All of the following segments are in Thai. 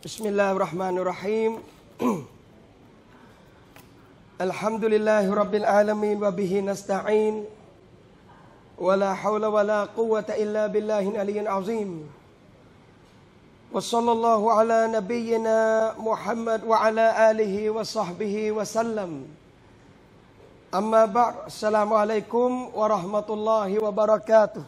بسم الله الرحمن الرحيم الحمد لله رب العالمين وبه نستعين ولا حول ولا قوة إلا بالله العلي العظيم وصلى الله على نبينا محمد وعلى آله وصحبه وسلم أما بعد السلام عليكم ورحمة الله وبركاته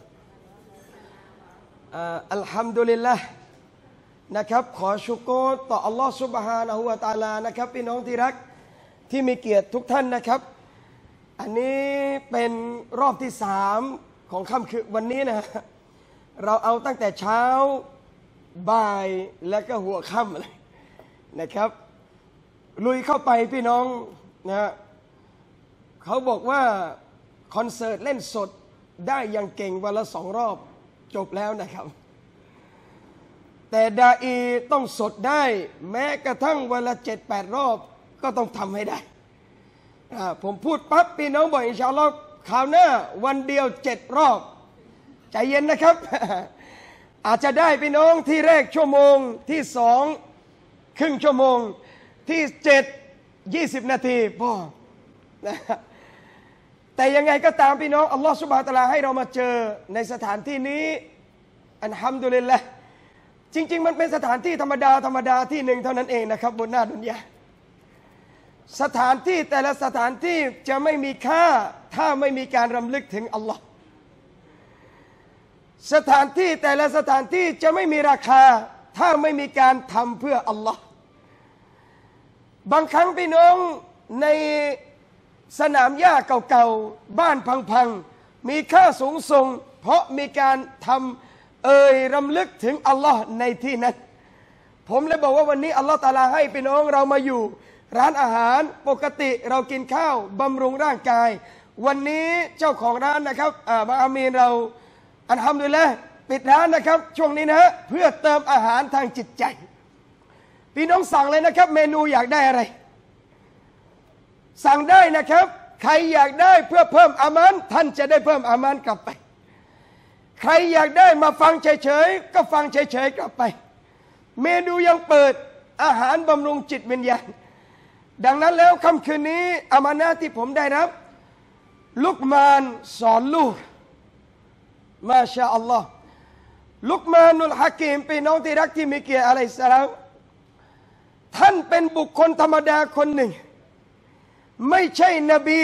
الحمد للهนะครับขอชุกรต่ออัลลอฮฺซุบฮานะฮูวะตะอาลานะครับพี่น้องที่รักที่มีเกียรติทุกท่านนะครับอันนี้เป็นรอบที่3ของค่ำคืนวันนี้นะเราเอาตั้งแต่เช้าบ่ายและก็หัวค่ำเลยนะครับลุยเข้าไปพี่น้องนะเขาบอกว่าคอนเสิร์ตเล่นสดได้อย่างเก่งวันละ2 รอบจบแล้วนะครับแต่ดาอีต้องสดได้แม้กระทั่งวันละ7-8 รอบก็ต้องทำให้ได้ผมพูดปั๊บพี่น้องบอกอินชาอัลลอฮ์คราวหน้าวันเดียว7 รอบใจเย็นนะครับ อาจจะได้พี่น้องที่แรกชั่วโมงที่2ครึ่งชั่วโมงที่7 20 นาทีพอนะแต่ยังไงก็ตามพี่น้องอัลลอฮ์ซุบฮานะฮูวะตะอาลาให้เรามาเจอในสถานที่นี้อัลฮัมดุลิลละห์จริงๆมันเป็นสถานที่ธรรมดาที่หนึ่งเท่านั้นเองนะครับบนหน้าดุนยาสถานที่แต่ละสถานที่จะไม่มีค่าถ้าไม่มีการรำลึกถึงอัลลอฮ์สถานที่แต่ละสถานที่จะไม่มีราคาถ้าไม่มีการทำเพื่ออัลลอฮ์บางครั้งพี่น้องในสนามหญ้าเก่าๆบ้านพังๆมีค่าสูงส่งเพราะมีการทำรำลึกถึงอัลลอฮ์ในที่นั้นผมเลยบอกว่าวันนี้อัลลอฮ์ตะอาลาให้พี่น้องเรามาอยู่ร้านอาหารปกติเรากินข้าวบำรุงร่างกายวันนี้เจ้าของร้านนะครับบางอามีนเราอัลฮัมดุลิลละห์ปิดร้านนะครับช่วงนี้นะเพื่อเติมอาหารทางจิตใจพี่น้องสั่งเลยนะครับเมนูอยากได้อะไรสั่งได้นะครับใครอยากได้เพื่อเพิ่มอามันท่านจะได้เพิ่มอามันกลับไปใครอยากได้มาฟังเฉยๆก็ฟังเฉยๆกลับไปเมนูยังเปิดอาหารบำรุงจิตวิญญาณดังนั้นแล้วค่ำคืนนี้อามานะห์ที่ผมได้รับลุกมานสอนลูกมาชาอัลลอฮ์ลุกมานุลฮะกีมพี่น้องที่รักที่มีเกียรติอะลัยฮิสสลามท่านเป็นบุคคลธรรมดาคนหนึ่งไม่ใช่นบี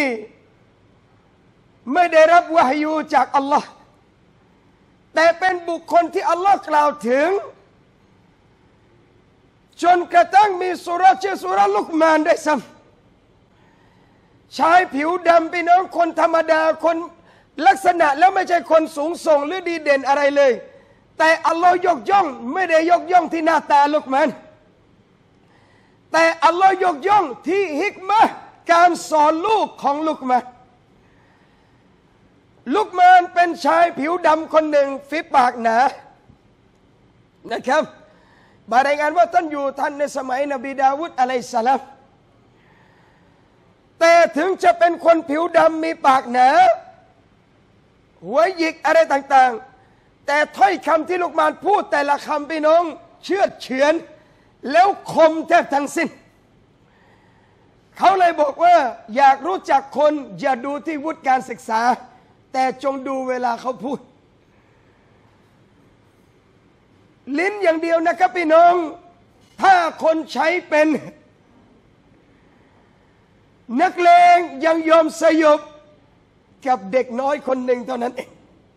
ไม่ได้รับวะฮยูจากอัลลอฮ์แต่เป็นบุคคลที่อัลลอฮ์กล่าวถึงจนกระทั่งมีสุราชื่อสุราลุกมานได้ซ้ำชายผิวดำพี่น้องคนธรรมดาคนลักษณะแล้วไม่ใช่คนสูงส่งหรือดีเด่นอะไรเลยแต่อัลลอฮ์ยกย่องไม่ได้ยกย่องที่หน้าตาลุกมานแต่อัลลอฮ์ยกย่องที่ฮิกมะห์การสอนลูกของลุกมานลุกมานเป็นชายผิวดำคนหนึ่งฝีปากหนานะครับบารายงานว่าท่านอยู่ท่านในสมัยนบีดาวุดอะลัยฮิสสลามแต่ถึงจะเป็นคนผิวดำมีปากหนาหัวหยิกอะไรต่างๆแต่ถ้อยคำที่ลุกมานพูดแต่ละคำพี่น้องเชื่อเฉือนแล้วคมแทบทั้งสิ้นเขาเลยบอกว่าอยากรู้จักคนอย่าดูที่วุฒิการศึกษาแต่จงดูเวลาเขาพูดลิ้นอย่างเดียวนะครับพี่น้องถ้าคนใช้เป็นนักเลงยังยอมสยบกับเด็กน้อยคนหนึ่งเท่านั้นเอง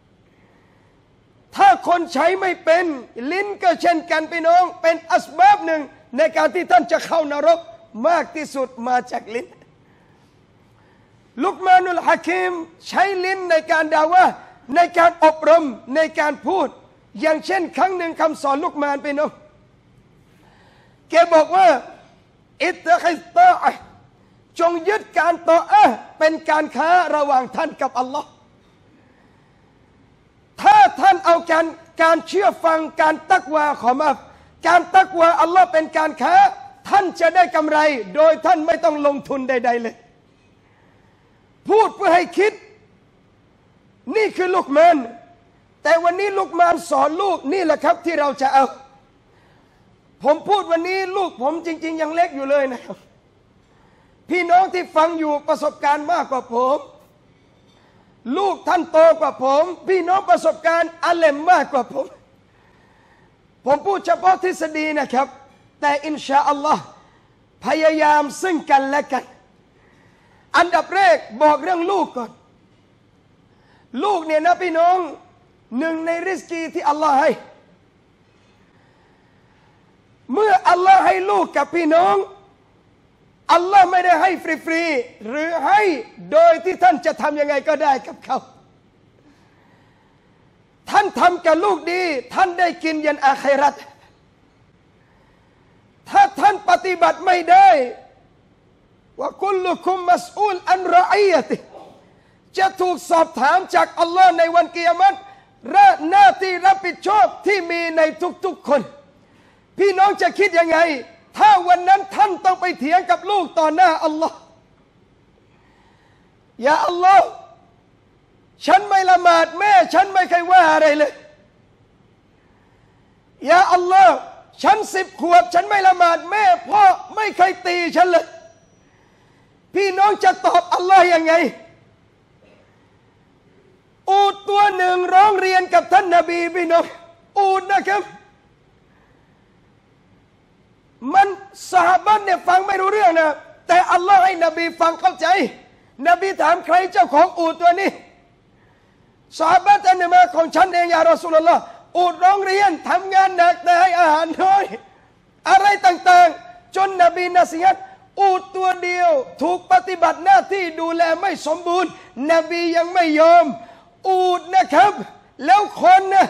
ถ้าคนใช้ไม่เป็นลิ้นก็เช่นกันพี่น้องเป็นอัสบับหนึ่งในการที่ท่านจะเข้านรกมากที่สุดมาจากลิ้นลุกมานุลฮะกีมใช้ลิ้นในการด่าวะในการอบรมในการพูดอย่างเช่นครั้งหนึ่งคำสอนลุกมานไปน้องแกบอกว่าอิตตะคิตะจงยึดการต่อเป็นการค้าระหว่างท่านกับอัลลอฮ์ถ้าท่านเอาการเชื่อฟังการตักวาของอัลลอฮ์การตักวาอัลลอฮ์เป็นการค้าท่านจะได้กำไรโดยท่านไม่ต้องลงทุนใดๆเลยพูดเพื่อให้คิดนี่คือลุกมานแต่วันนี้ลุกมานสอนลูกนี่แหละครับที่เราจะเอาผมพูดวันนี้ลูกผมจริงๆยังเล็กอยู่เลยนะครับพี่น้องที่ฟังอยู่ประสบการณ์มากกว่าผมลูกท่านโตกว่าผมพี่น้องประสบการณ์อาเลมมากกว่าผมพูดเฉพาะทฤษฎีนะครับแต่อินชาอัลลอฮ์พยายามซึ่งกันและกันอันดับแรกบอกเรื่องลูกก่อนลูกเนี่ยนะพี่น้องหนึ่งในริสกีที่อัลลอฮ์ให้เมื่ออัลลอฮ์ให้ลูกกับพี่น้องอัลลอฮ์ไม่ได้ให้ฟรีๆหรือให้โดยที่ท่านจะทำยังไงก็ได้กับเขาท่านทำกับลูกดีท่านได้กินยันอาคิเราะห์ถ้าท่านปฏิบัติไม่ได้ว่ากุลลุคุมมัสอูลอันรออียะติจะถูกสอบถามจากอัลลอฮ์ในวันกิยามะฮ์และหน้าที่รับผิดชอบที่มีในทุกๆคนพี่น้องจะคิดยังไงถ้าวันนั้นท่านต้องไปเถียงกับลูกต่อหน้าอัลลอฮ์อย่าอัลลอฮ์ฉันไม่ละหมาดแม่ฉันไม่เคยว่าอะไรเลยอย่าอัลลอฮ์ฉัน10 ขวบฉันไม่ละหมาดแม่พ่อไม่เคยตีฉันเลยพี่น้องจะตอบอัลลอฮ์ยังไงอูฐตัวหนึ่งร้องเรียนกับท่านนบีพี่น้องอูฐนะครับมันซอฮาบะห์เนี่ยฟังไม่รู้เรื่องนะแต่อัลลอฮ์ให้นบีฟังเข้าใจนบีถามใครเจ้าของอูฐตัวนี้ซอฮาบะห์ท่านมาของฉันเองยารอซูลุลลอฮ์อูฐร้องเรียนทำงานหนักแต่ให้อาหารน้อยอะไรต่างๆจนนบีนะซีฮัตอูฐตัวเดียวถูกปฏิบัติหน้าที่ดูแลไม่สมบูรณ์นบียังไม่ยอมอูฐนะครับแล้วคนนะ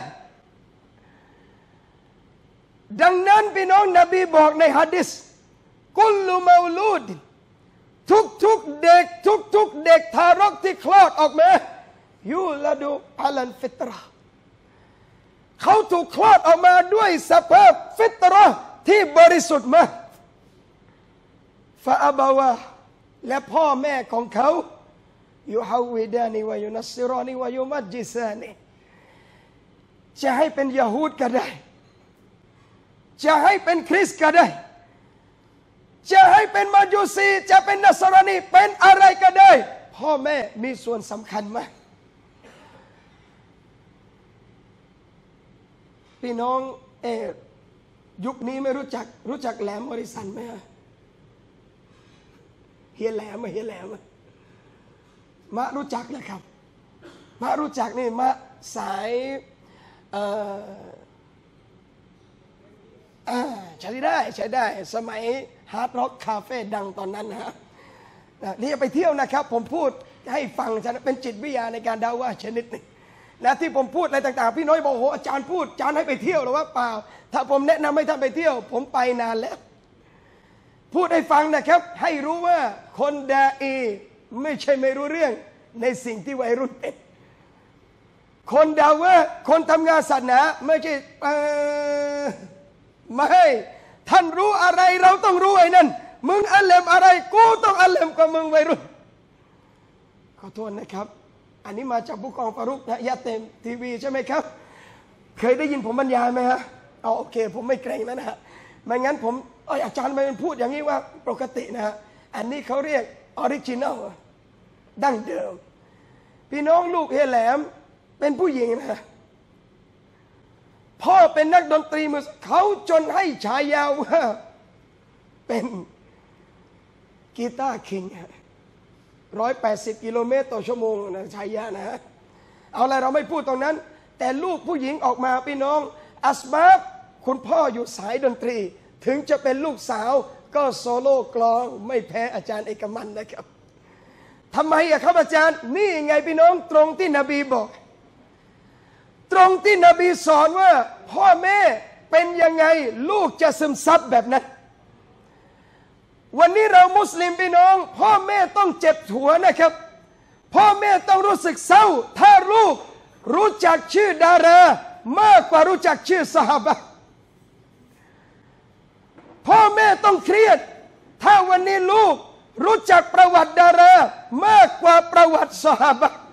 ดังนั้นพี่น้องนบีบอกในหะดีษกุลลุมาลูดทุกเด็กทุกเด็กทารกที่คลอดออกมายูลาดูอัลันฟิตราเขาถูกคลอดออกมาด้วยสภาพฟิตราที่บริสุทธิ์มากฟาอับาวาและพ่อแม่ของเขายูฮาวิดานีวายุนัสซิรอนีวายุมัจจิซานีจะให้เป็นยะฮูดก็ได้จะให้เป็นคริสต์ก็ได้จะให้เป็นมัจูซีจะเป็นนัสรานีเป็นอะไรก็ได้พ่อแม่มีส่วนสำคัญมากพี่น้องยุคนี้ไม่รู้จักแหลมมอริสันไหมเฮียแหลมมะรู้จักนะครับมะรู้จักนี่มะสายใช้ได้สมัยฮาร์ดร็อกคาเฟ่ดังตอนนั้นนะนี่ไปเที่ยวนะครับผมพูดให้ฟังเป็นจิตวิทยาในการดาว่าชนิดหนึ่งนะที่ผมพูดอะไรต่างๆพี่น้อยบอกโหอาจารย์พูดอาจารย์ให้ไปเที่ยวหรือว่าเปล่าถ้าผมแนะนำให้ท่านไปเที่ยวผมไปนานแล้วพูดให้ฟังนะครับให้รู้ว่าคนดาอีไม่ใช่ไม่รู้เรื่องในสิ่งที่วัยรุ่นเป็นคนดาว่าคนทำงานศาสนาไม่ใช่ไม่ท่านรู้อะไรเราต้องรู้ไอ้นั่นมึงอัลเลมอะไรกูต้องอัลเลมกับมึงวัยรุ่นขอโทษนะครับอันนี้มาจากบุกองฟารุกนะยะเต็มทีวีใช่ไหมครับเคยได้ยินผมบรรยายไหมฮะเอาโอเคผมไม่เกรงนะฮะไม่งั้นผมอาจารย์ไม่พูดอย่างนี้ว่าปกตินะฮะอันนี้เขาเรียกออริจินัลดั้งเดิมพี่น้องลูกเฮแหลมเป็นผู้หญิงนะพ่อเป็นนักดนตรีมือเขาจนให้ฉายาว่าเป็นกีตาร์คิง180 กิโลเมตรต่อชั่วโมงนะฉายานะฮะเอาอะไรเราไม่พูดตรงนั้นแต่ลูกผู้หญิงออกมาพี่น้องอัสบับคุณพ่ออยู่สายดนตรีถึงจะเป็นลูกสาวก็โซโล่กลองไม่แพ้อาจารย์เอกมันนะครับทำไมอะครับอาจารย์นี่ไงพี่น้องตรงที่นบีบอกตรงที่นบีสอนว่าพ่อแม่เป็นยังไงลูกจะซึมซับแบบนั้นวันนี้เรามุสลิมพี่น้องพ่อแม่ต้องเจ็บหัวนะครับพ่อแม่ต้องรู้สึกเศร้าถ้าลูกรู้จักชื่อดารามากกว่ารู้จักชื่อซอฮาบะห์พ่อแม่ต้องเครียดถ้าวันนี้ลูกรู้จักประวัติดารามากกว่าประวัติซอฮาบะห์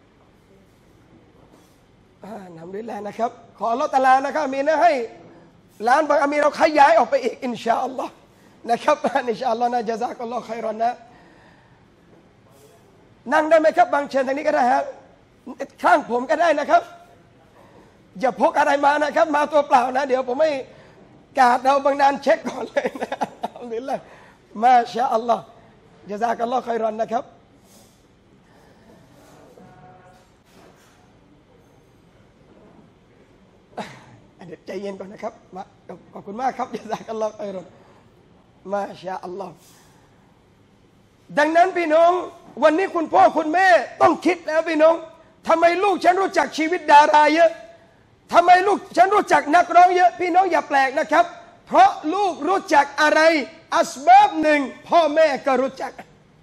นำด้วยแลนะครับขออัลเลาะห์ตะอาลานะครับมีนะให้ร้านบางอามีเราขยายออกไปอีกอินชาอัลลอฮ์นะครับอินชาอัลลอฮ์นะญะซากัลลอฮุค็อยรอนนะนั่งได้ไหมครับบางเชิญทางนี้ก็ได้ฮะข้างผมก็ได้นะครับอย่าพกอะไรมานะครับมาตัวเปล่านะเดี๋ยวผมไม่กาดเราบางนานเช็คก่อนเลยนะอัลฮัมดุลิลลาห์มาชาอัลลอฮ์ญะซากัลลอฮุค็อยรอนนะครับใจเย็นก่อนนะครับมาขอบคุณมากครับญะซากัลลอฮุค็อยรอนมาชาอัลลอฮ์ดังนั้นพี่น้องวันนี้คุณพ่อคุณแม่ต้องคิดแล้วพี่น้องทำไมลูกฉันรู้จักชีวิตดาราเยอะทำไมลูกฉันรู้จักนักร้องเยอะพี่น้องอย่าแปลกนะครับเพราะลูกรู้จักอะไรอัสบับหนึ่งพ่อแม่ก็รู้จัก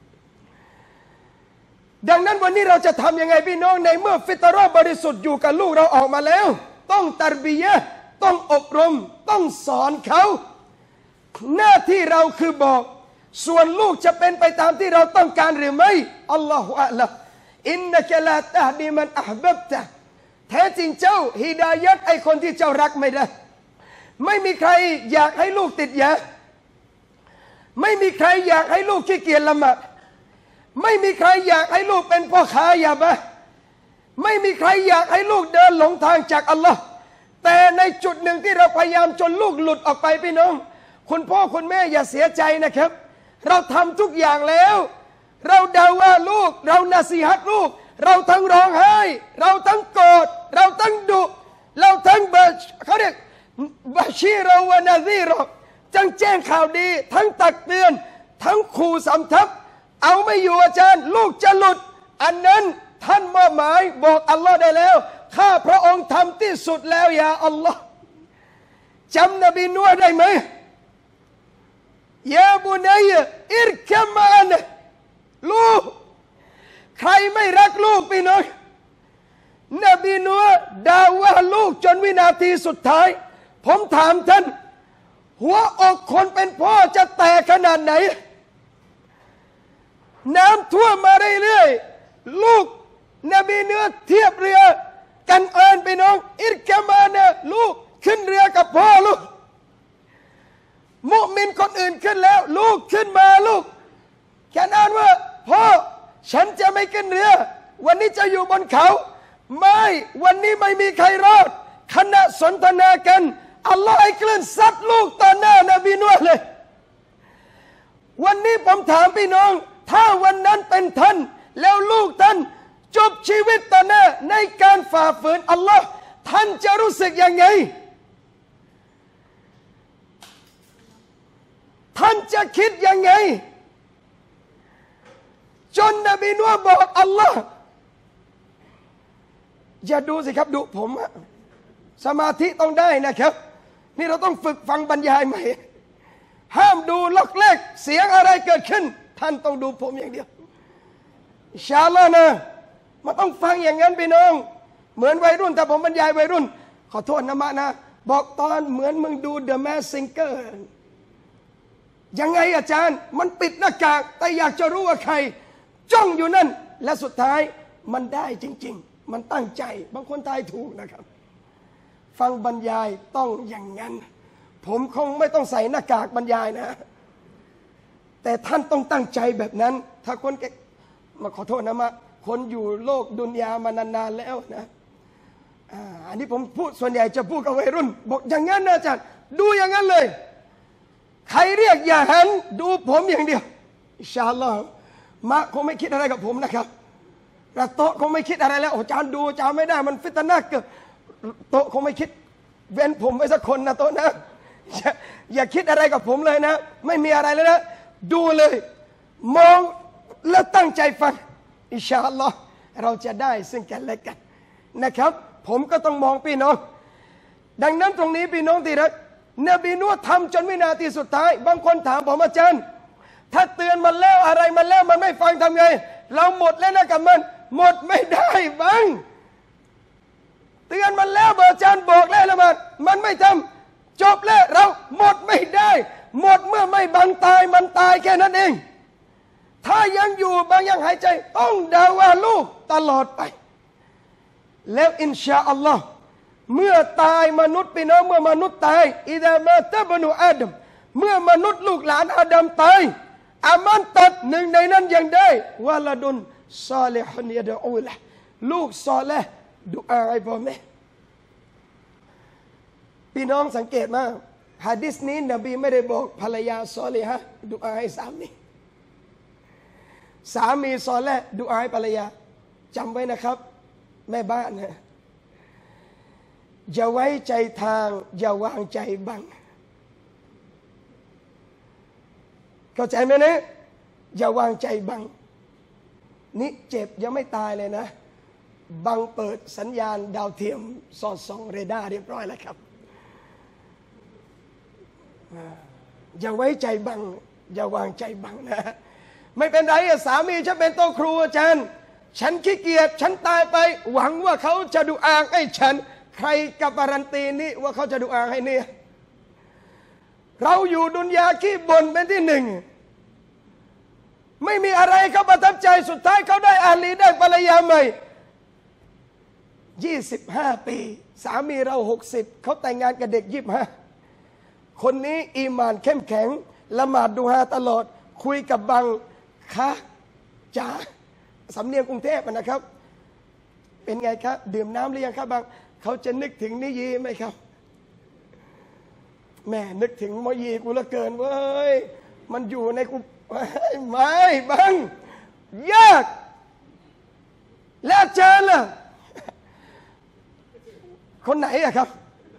ดังนั้นวันนี้เราจะทำยังไงพี่น้องในเมื่อฟิตเราะห์บริสุทธิ์อยู่กับลูกเราออกมาแล้วต้องตัรบียะห์ต้องอบรมต้องสอนเขาหน้าที่เราคือบอกส่วนลูกจะเป็นไปตามที่เราต้องการหรือไม่อัลลอฮฺอะลัมอินนักลาตะฮดีมันอัฮบับตะแท้จริงเจ้าฮิดายัดไอคนที่เจ้ารักไม่ได้ไม่มีใครอยากให้ลูกติดยาไม่มีใครอยากให้ลูกขี้เกียจละหมาดไม่มีใครอยากให้ลูกเป็นพ่อค้ายาบ้าไม่มีใครอยากให้ลูกเดินหลงทางจากอัลลอฮ์แต่ในจุดหนึ่งที่เราพยายามจนลูกหลุดออกไปพี่น้องคุณพ่อคุณแม่อย่าเสียใจนะครับเราทำทุกอย่างแล้วเราเดาว่าลูกเรานาซีฮัตลูกเราทั้งร้องไห้เราทั้งโกรธเราทั้งดุเราทั้งเขาเรียกบาชีรวะนาซีรอจังแจ้งข่าวดีทั้งตักเตือนทั้งขู่สำทับเอาไม่อยู่อาจารย์ลูกจะหลุดอันนั้นท่านมอบหมายบอกอัลลอฮ์ได้แล้วข้าพระองค์ทำที่สุดแล้วยาอัลลอฮ์จำนบีนัวได้ไหมยาบุนัยอิรคัมมานลูกใครไม่รักลูกพี่น้องนบีนัวด่าว่าลูกจนวินาทีสุดท้ายผมถามท่านหัวอกคนเป็นพ่อจะแตกขนาดไหนน้ำท่วมมาเรื่อยๆลูกนบีนัวเทียบเรือกันเอินพี่น้องอิรคัมมานลูกขึ้นเรือกับพ่อลูกมุมินคนอื่นขึ้นแล้วลูกขึ้นมาลูกแค่นั้นว่าพ่อฉันจะไม่ขึ้นเรือวันนี้จะอยู่บนเขาไม่วันนี้ไม่มีใครรอดขณะสนทนากันอัลลอฮ์ให้คลื่นซัดลูกต่อหน้านบีนัวเลยวันนี้ผมถามพี่น้องถ้าวันนั้นเป็นท่านแล้วลูกท่านจบชีวิตต่อหน้าในการฝ่าฝืนอัลลอฮ์ท่านจะรู้สึกยังไงท่านจะคิดยังไงจนนบีนัวบอกอัลลอฮ์อย่าดูสิครับดูผมสมาธิต้องได้นะครับนี่เราต้องฝึกฟังบรรยายใหม่ห้ามดูล็อกเลขเสียงอะไรเกิดขึ้นท่านต้องดูผมอย่างเดียวอินชาอัลลอฮ์นะมันต้องฟังอย่างนั้นพี่น้องเหมือนวัยรุ่นแต่ผมบรรยายวัยรุ่นขอโทษนะมะนะบอกตอนเหมือนมึงดู The Masked Singerยังไงอาจารย์มันปิดหน้ากากแต่อยากจะรู้ว่าใครจ้องอยู่นั่นและสุดท้ายมันได้จริงๆมันตั้งใจบางคนทายถูกนะครับฟังบรรยายต้องอย่างนั้นผมคงไม่ต้องใส่หน้ากากบรรยายนะแต่ท่านต้องตั้งใจแบบนั้นถ้าคนมาขอโทษนะมาคนอยู่โลกดุนยามานานๆแล้วนะอันนี้ผมพูดส่วนใหญ่จะพูดกับวัยรุ่นบอกอย่างนั้นนะอาจารย์ดูอย่างนั้นเลยใครเรียกอย่าหันดูผมอย่างเดียวอินชาอัลลอฮ์มะคงไม่คิดอะไรกับผมนะครับและโต๊ะคงไม่คิดอะไรแล้วอาจารย์ดูอาจารย์ไม่ได้มันฟิตนะเกิดโต๊ะคงไม่คิดเว้นผมไว้สักคนนะโต๊ะนะอย่าคิดอะไรกับผมเลยนะไม่มีอะไรเลยนะดูเลยมองแล้วตั้งใจฟังอินชาอัลลอฮ์เราจะได้ซึ่งกันและกันนะครับผมก็ต้องมองพี่น้องดังนั้นตรงนี้พี่น้องที่รักนบีนัวทำจนวินาทีสุดท้ายบางคนถามผมอาจารย์ถ้าเตือนมันแล้วอะไรมันแล้วมันไม่ฟังทำไงเราหมดแล้วนะกับมันหมดไม่ได้บังเตือนมันแล้วอาจารย์บอกแล้วละมันไม่ทำจบแล้วเราหมดไม่ได้หมดเมื่อไม่บังตายมันตายแค่นั้นเองถ้ายังอยู่บางยังหายใจต้องด่าว่าลูกตลอดไปแล้วอินชาอัลลอฮ์เมื่อตายมนุษย์พี่น้องเมื่อมนุษย์ตายอิดะมาตะบนุอาดัมเมื่อมนุษย์ลูกหลานอาดัมตายอามันตัดหนึ่งในนั้นยังได้วะละดุนซาลิฮุนยะดะอูละลูกซอเลห์ดุอาให้พ่อแม่พี่น้องสังเกตมาหะดีษนี้นบีไม่ได้บอกภรรยาซอลิฮะห์ดุอาให้สามีซอเลห์ดุอาให้ภรรยาจำไว้นะครับแม่บ้านนะอย่าไว้ใจทางอย่าวางใจบังเข้าใจไหมนะอย่าวางใจบังนี่เจ็บยังไม่ตายเลยนะบังเปิดสัญญาณดาวเทียมสอดส่องเรดาร์เรียบร้อยแล้วครับอย่าไว้ใจบังอย่าวางใจบังนะไม่เป็นไรสามีฉันเป็นโต๊ะครูอาจารย์ฉันขี้เกียจฉันตายไปหวังว่าเขาจะดุอาให้ฉันใครกับการันตีนี่ว่าเขาจะดุอาให้เนี่ยเราอยู่ดุนยาขี้บ่นเป็นที่หนึ่งไม่มีอะไรเขาประทับใจสุดท้ายเขาได้อาลีได้ภรรยาใหม่25 ปีสามีเรา60เขาแต่งงานกับเด็ก25คนนี้อีหม่านเข้มแข็งละหมาดดูฮาตลอดคุยกับบังคะจ๋าสำเนียงกรุงเทพนะครับเป็นไงครับดื่มน้ำหรือยังครับบังเขาจะนึกถึงนิยีไหมครับแม่นึกถึงมอยีกูละเกินเว้ยมันอยู่ในกูไม่บังยากแล้วอาจารย์ล่ะคนไหนอะครับ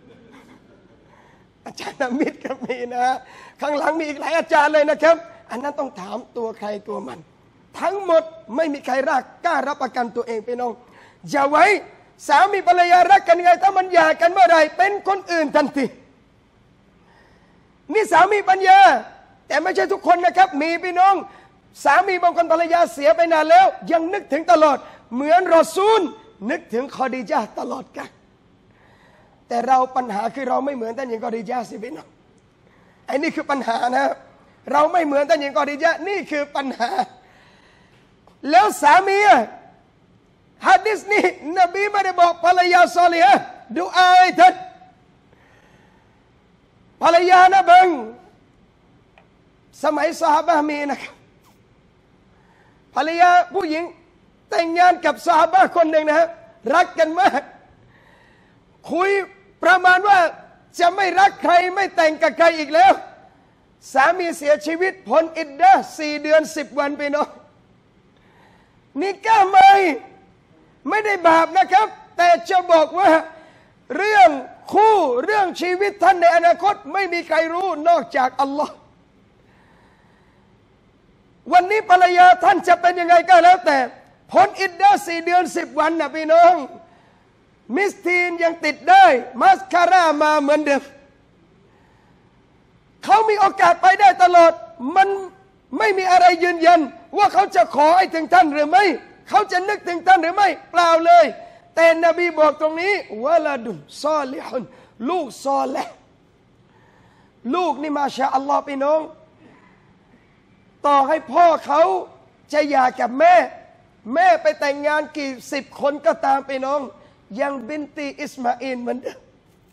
อาจารย์นมิตรก็มีนะข้างหลังมีอีกหลายอาจารย์เลยนะครับอันนั้นต้องถามตัวใครตัวมันทั้งหมดไม่มีใครรักกล้ารับประกันตัวเองไปน้องอย่าไว้สามีภรรยารักกันไงถ้ามันหย่ากันเมื่อไรเป็นคนอื่นทันทีนี่สามีปัญญาแต่ไม่ใช่ทุกคนนะครับมีพี่น้องสามีบางคนภรรยาเสียไปนานแล้วยังนึกถึงตลอดเหมือนรอซูลนึกถึงคอดีญะห์ตลอดกันแต่เราปัญหาคือเราไม่เหมือนท่านหญิงคอดีญะห์สิพี่น้องไอ้นี่คือปัญหานะเราไม่เหมือนท่านหญิงคอดีญะห์นี่คือปัญหาแล้วสามีหะดีษนี้นบีไม่ได้บอกภรรยาซอลิฮะห์ดุอาให้ท่านภรรยานะบังสมัยซอฮาบะห์มีนะครับภรรยาผู้หญิงแต่งงานกับซอฮาบะห์คนหนึ่งนะฮะรักกันมากคุยประมาณว่าจะไม่รักใครไม่แต่งกับใครอีกแล้วสามีเสียชีวิตพ้นอิดดะห์4 เดือน 10 วันไปเนาะนี่ก้าไม่ได้บาปนะครับแต่จะบอกว่าเรื่องคู่เรื่องชีวิตท่านในอนาคตไม่มีใครรู้นอกจากอัลลอฮ์วันนี้ภรรยาท่านจะเป็นยังไงก็แล้วแต่พ้นอิดดะห์4 เดือน 10 วันนะพี่น้องมิสทีนยังติดได้มัสคาร่ามาเหมือนเดิมเขามีโอกาสไปได้ตลอดมันไม่มีอะไรยืนยันว่าเขาจะขอให้ถึงท่านหรือไม่เขาจะนึกถึงท่านหรือไม่เปล่าเลยแต่นบีบอกตรงนี้วะลาดุนซอลิฮุนลูกซอเลห์ลูกนี่มาชาอัลลอฮ์พี่น้องต่อให้พ่อเขาจะหย่ากับแม่ไปแต่งงานกี่10 คนก็ตามพี่น้องยังบินตีอิสมาอิลเหมือนเดิม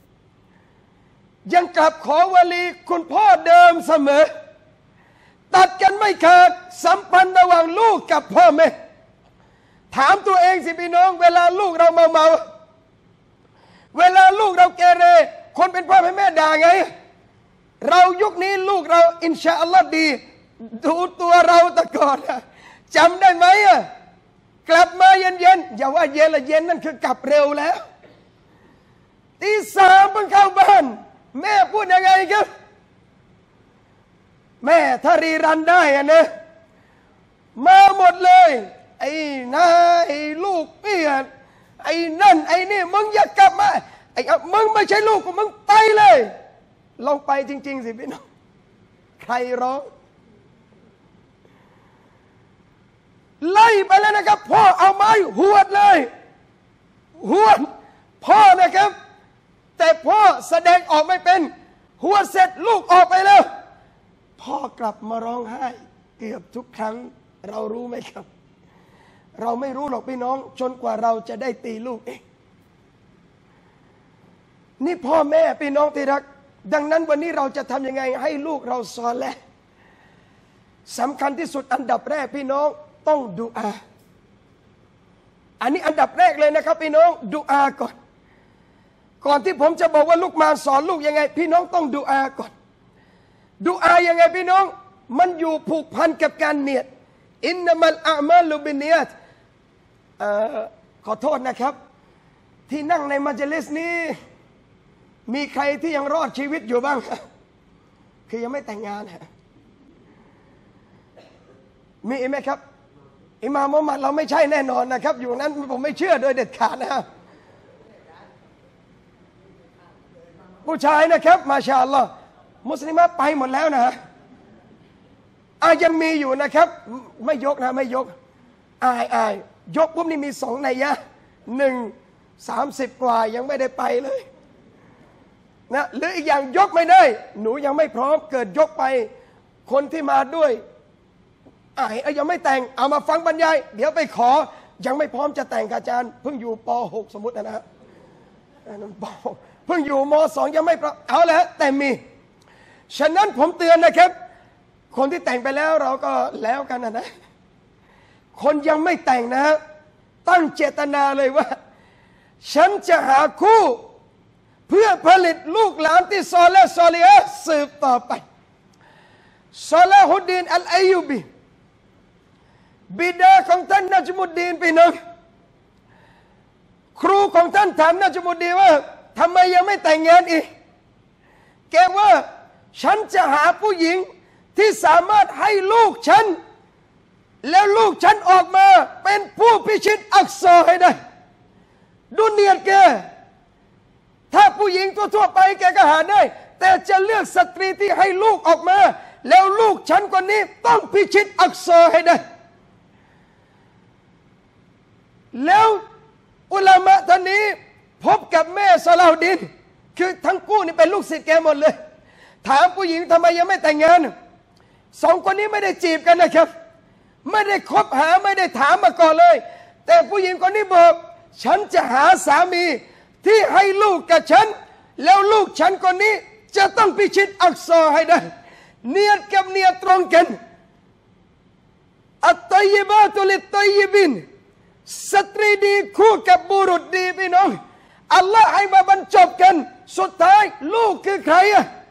ยังกลับขอวลีคุณพ่อเดิมเสมอตัดกันไม่ขาดสัมพันธ์ระหว่างลูกกับพ่อแม่ถามตัวเองสิพี่น้องเวลาลูกเราเมาเวลาลูกเราเกเรคนเป็นพ่อเป็นแม่ด่าไงเรายุคนี้ลูกเราอินชาอัลลอฮ์ดีดูตัวเราแต่ก่อนจำได้ไหมกลับมาเย็นอย่าว่าเย็นละเย็นนั่นคือกลับเร็วแล้วตี 3เพิ่งเข้าบ้านแม่พูดยังไงครับแม่ถ้ารีรันได้นะมาหมดเลยไอ้นาไอ้ลูกเปียนไอ้นั่นไอ้นี่มึงอย่ากลับมาไอ้มึงไม่ใช่ลูกกูมึงไปเลยลองไปจริงๆสิพี่น้องใครร้องไล่ไปแล้วนะครับพ่อเอาไม้หวดเลยหวดพ่อนะครับแต่พ่อแสดงออกไม่เป็นหัวเสร็จลูกออกไปแล้วพ่อกลับมาร้องไห้เกือบทุกครั้งเรารู้ไหมครับเราไม่รู้หรอกพี่น้องจนกว่าเราจะได้ตีลูกเองนี่พ่อแม่พี่น้องที่รักดังนั้นวันนี้เราจะทำยังไงให้ลูกเราซอเลห์สำคัญที่สุดอันดับแรกพี่น้องต้องดุอาอันนี้อันดับแรกเลยนะครับพี่น้องดุอาก่อนที่ผมจะบอกว่าลูกมาสอนลูกยังไงพี่น้องต้องดุอาก่อนดุอายังไงพี่น้องมันอยู่ผูกพันกับการเนียดอินนัมัลอามาลุบินเนียตขอโทษนะครับที่นั่งในมัจลิสนี้มีใครที่ยังรอดชีวิตอยู่บ้างคือยังไม่แต่งงานมีไหมครับอิหม่ามมุฮัมมัดเราไม่ใช่แน่นอนนะครับอยู่นั้นผมไม่เชื่อโดยเด็ดขาดนะครับผู้ชายนะครับมาชาอัลลอฮ์มุสลิมะไปหมดแล้วนะยังมีอยู่นะครับไม่ยกนะไม่ยกอายยกปุ๊บนี่มีสองนัยยะหนึ่ง30 กว่ายังไม่ได้ไปเลยนะหรืออีกอย่างยกไม่ได้หนูยังไม่พร้อมเกิดยกไปคนที่มาด้วยยังไม่แต่งเอามาฟังบรรยายเดี๋ยวไปขอยังไม่พร้อมจะแต่งกับอาจารย์เพิ่งอยู่ป .6 สมมตินะฮะเพิ่งอยู่ม .2 ยังไม่พร้อมเอาแล้วแต่มีฉะนั้นผมเตือนนะครับคนที่แต่งไปแล้วเราก็แล้วกันนะคนยังไม่แต่งนะตั้งเจตนาเลยว่าฉันจะหาคู่เพื่อผลิตลูกหลานที่ซอเลห์ซอลิฮะห์สืบต่อไปซอลาฮุดดีนอัลอัยยูบีบิดาของท่านนัจมุดดีนพี่น้องครูของท่านถามนัจมุดดีนว่าทำไมยังไม่แต่งงานอีกแกว่าฉันจะหาผู้หญิงที่สามารถให้ลูกฉันแล้วลูกฉันออกมาเป็นผู้พิชิตอักษรให้ได้ดูเนียดแกถ้าผู้หญิงทั่วไปแกก็หาได้แต่จะเลือกสตรีที่ให้ลูกออกมาแล้วลูกฉันคนนี้ต้องพิชิตอักษรให้ได้แล้วอุลามะท่านนี้พบกับแม่ซอลาฮุดดีนคือทั้งคู่นี่เป็นลูกศิษย์แกหมดเลยถามผู้หญิงทำไมยังไม่แต่งงานสองคนนี้ไม่ได้จีบกันนะครับไม่ได้คบหาไม่ได้ถามมาก่อนเลยแต่ผู้หญิงคนนี้บอกฉันจะหาสามีที่ให้ลูกกับฉันแล้วลูกฉันคนนี้จะต้องพิชิตอักษรให้ได้เนียดกับเนียดตรงกันอัตตัยบาตุลิตตัยบินสตรีดีคู่กับบุรุษดีพี่น้องอัลลอฮ์ให้มาบรรจบกันสุดท้ายลูกคือใคร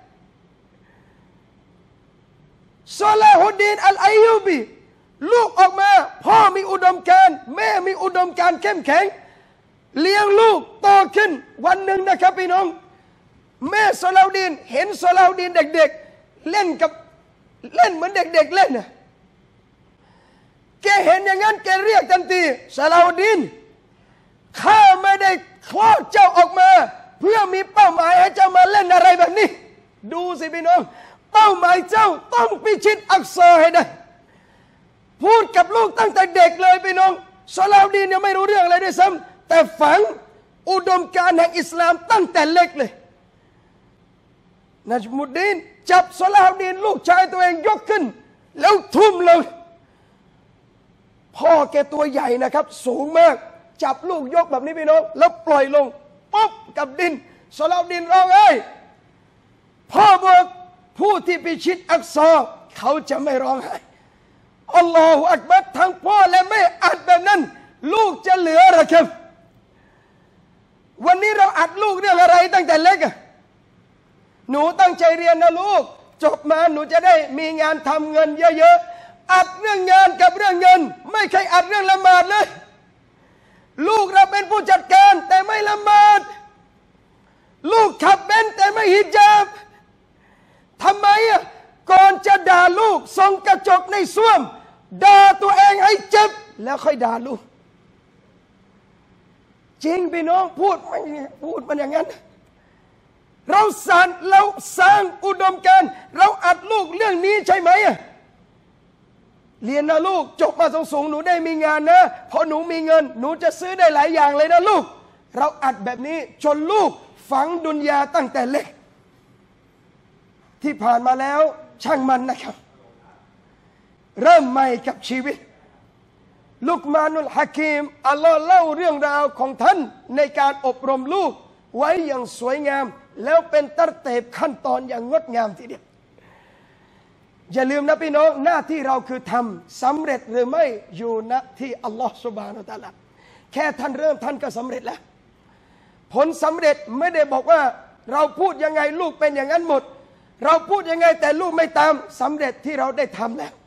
ซอลาฮุดดีนอัลอัยยูบีลูกออกมาพ่อมีอุดมการณ์แม่มีอุดมการณ์เข้มแข็งเลี้ยงลูกโตขึ้นวันหนึ่งนะครับพี่น้องแม่ซอลาฮุดดีนเห็นซอลาฮุดดีนเด็กๆเล่นเหมือนเด็กๆเล่นแกเห็นอย่างนั้นแกเรียกทันทีซอลาฮุดดีนข้าไม่ได้คลอดเจ้าออกมาเพื่อมีเป้าหมายให้เจ้ามาเล่นอะไรแบบนี้ดูสิพี่น้องเป้าหมายเจ้าต้องพิชิตอักษรให้ได้พูดกับลูกตั้งแต่เด็กเลยพี่น้องซอลาฮุดดีนยังไม่รู้เรื่องอะไรด้วยซ้ำแต่ฝังอุดมการณ์แห่งอิสลามตั้งแต่เล็กเลยนัจมุดดีนจับซอลาฮุดดีนลูกชายตัวเองยกขึ้นแล้วทุ่มลงพ่อแกตัวใหญ่นะครับสูงมากจับลูกยกแบบนี้พี่น้องแล้วปล่อยลงปุ๊บกับดินซอลาฮุดดีนร้องไห้พ่อบอกผู้ที่พิชิตอักษรเขาจะไม่ร้องไห้อัลลอฮฺอักบัรทั้งพ่อและแม่อัดแบบนั้นลูกจะเหลือหรือครับวันนี้เราอัดลูกเรื่องอะไรตั้งแต่เล็กหนูตั้งใจเรียนนะลูกจบมาหนูจะได้มีงานทำเงินเยอะๆอัดเรื่องงานกับเรื่องเงินไม่เคยอัดเรื่องละหมาดเลยลูกเราเป็นผู้จัดการแต่ไม่ละหมาดลูกขับเบนซ์แต่ไม่ฮิญาบทำไมก่อนจะด่าลูกส่องกระจกในส้วมด่าตัวเองให้เจ็บแล้วค่อยด่าลูกจริงพี่น้องพูดมันอย่างนั้นเราสร้างอุดมการณ์เราอัดลูกเรื่องนี้ใช่ไหมเรียนนะลูกจบมาสูงๆหนูได้มีงานนะพอหนูมีเงินหนูจะซื้อได้หลายอย่างเลยนะลูกเราอัดแบบนี้จนลูกฝังดุนยาตั้งแต่เล็กที่ผ่านมาแล้วช่างมันนะครับเริ่มใหม่กับชีวิตลุกมานุลฮะกีมอัลลอฮ์เล่าเรื่องราวของท่านในการอบรมลูกไว้อย่างสวยงามแล้วเป็นตัรเตบขั้นตอนอย่างงดงามทีเดียวอย่าลืมนะพี่น้องหน้าที่เราคือทำสำเร็จหรือไม่อยู่ณที่อัลลอฮฺซุบฮานะฮูวะตะอาลาแค่ท่านเริ่มท่านก็สำเร็จแล้วผลสำเร็จไม่ได้บอกว่าเราพูดยังไงลูกเป็นอย่างนั้นหมดเราพูดยังไงแต่ลูกไม่ตามสำเร็จที่เราได้ทำแล้ว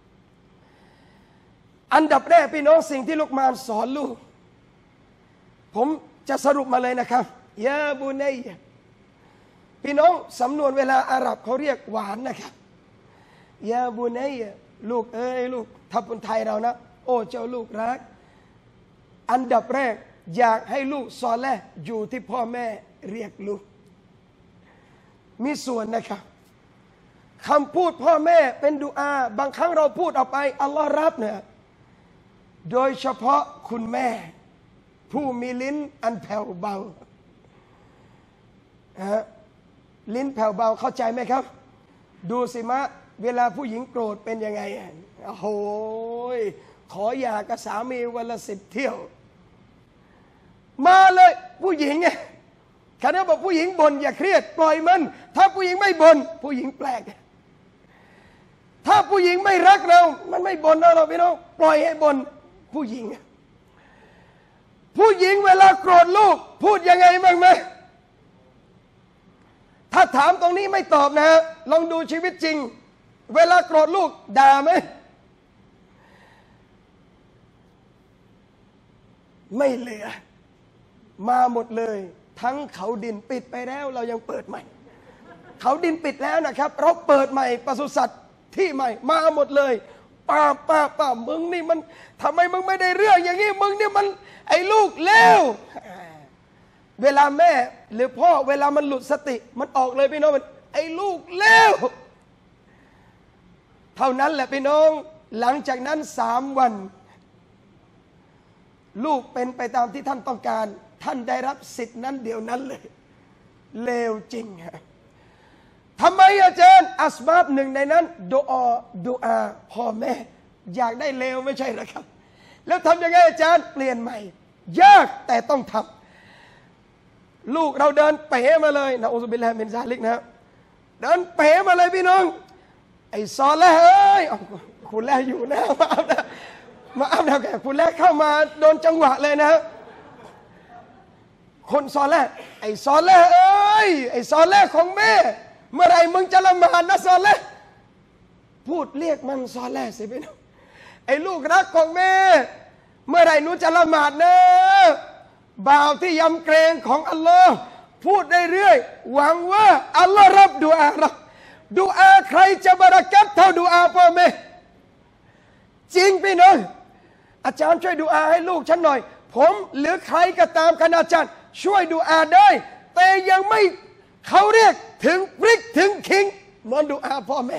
อันดับแรกพี่น้องสิ่งที่ลูกมานสอนลูกผมจะสรุปมาเลยนะครับยาบุนัยพี่น้องสำนวนเวลาอาหรับเขาเรียกหวานนะครับยาบุนัยลูกเอ้ยลูกถ้าเป็นไทยเรานะโอ้เจ้าลูกรักอันดับแรกอยากให้ลูกซอเลห์อยู่ที่พ่อแม่เรียกลูกมีส่วนนะครับคำพูดพ่อแม่เป็นดุอาบางครั้งเราพูดออกไปอัลลอฮ์รับเนี่ยโดยเฉพาะคุณแม่ผู้มีลิ้นอันแผ่วเบาลิ้นแผ่วเบาเข้าใจไหมครับดูสิมะเวลาผู้หญิงโกรธเป็นยังไงโอ้โหขอหย่ากับสามีวันละ10 เที่ยวมาเลยผู้หญิงไงคณะบอกผู้หญิงบ่นอย่าเครียดปล่อยมันถ้าผู้หญิงไม่บ่นผู้หญิงแปลกถ้าผู้หญิงไม่รักเรามันไม่บ่นเราพี่น้องปล่อยให้บ่นผู้หญิงเวลาโกรธลูกพูดยังไงบ้างไหมถ้าถามตรงนี้ไม่ตอบนะฮะลองดูชีวิตจริงเวลาโกรธลูกด่าไหมไม่เหลือมาหมดเลยทั้งเขาดินปิดไปแล้วเรายังเปิดใหม่เขาดินปิดแล้วนะครับเราเปิดใหม่ปศุสัตว์ที่ใหม่มาหมดเลยป้ามึงนี่มันทำไมมึงไม่ได้เรื่องอย่างนี้มึงนี่มันไอ้ลูกเลวเวลาแม่หรือพ่อเวลามันหลุดสติมันออกเลยพี่น้องมันไอ้ลูกเลวเท่านั้นแหละพี่น้องหลังจากนั้น3 วันลูกเป็นไปตามที่ท่านต้องการท่านได้รับสิทธินั้นเดี๋ยวนั้นเลยเลวจริงฮะทำไมอาจารย์อัสบาบหนึ่งในนั้นดุอาพ่อแม่อยากได้เลวไม่ใช่หรอครับแล้วทำยังไงอาจารย์เปลี่ยนใหม่ยากแต่ต้องทำลูกเราเดินเป๋มาเลยนะอูซุบิลลาฮิมินซาลิกนะเดินเป๋มาเลยพี่น้องไอ้ซอเลห์เอ้ยคุณแลอยู่นะมาอัพนะแกคุณแลเข้ามาโดนจังหวะเลยนะคนซอเลห์ไอ้ซอเลห์เอ้ยไอ้ซอเลห์ของแม่เมื่อไรมึงจะละหมาดนะซอเลห์พูดเรียกมันซอเลห์สิพี่น้องไอ้ลูกรักของแม่เมื่อไรหนูจะละหมาดนะบ่าวที่ยำเกรงของอัลลอฮ์พูดได้เรื่อยหวังว่าอัลลอฮ์รับดุอาเราดุอาใครจะบารักัตเท่าดุอาพ่อแม่จริงพี่น้องอาจารย์ช่วยดุอาให้ลูกฉันหน่อยผมหรือใครก็ตามคณะอาจารย์ช่วยดุอาได้แต่ยังไม่เขาเรียกถึงพริกถึงขิงเหมือนดุอาพ่อแม่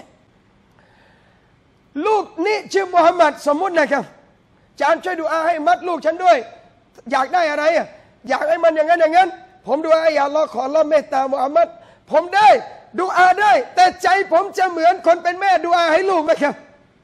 ลูกนี่ชื่อมุฮัมมัดสมมุตินะครับอาจารย์ช่วยดุอาให้มัดลูกฉันด้วยอยากได้อะไรอยากให้มันอย่างนั้นอย่างนั้นผมดุอาอย่าอัลเลาะห์ขออัลเลาะห์เมตตามุฮัมมัดผมได้ดุอาได้แต่ใจผมจะเหมือนคนเป็นแม่ดุอาให้ลูกไหมครับ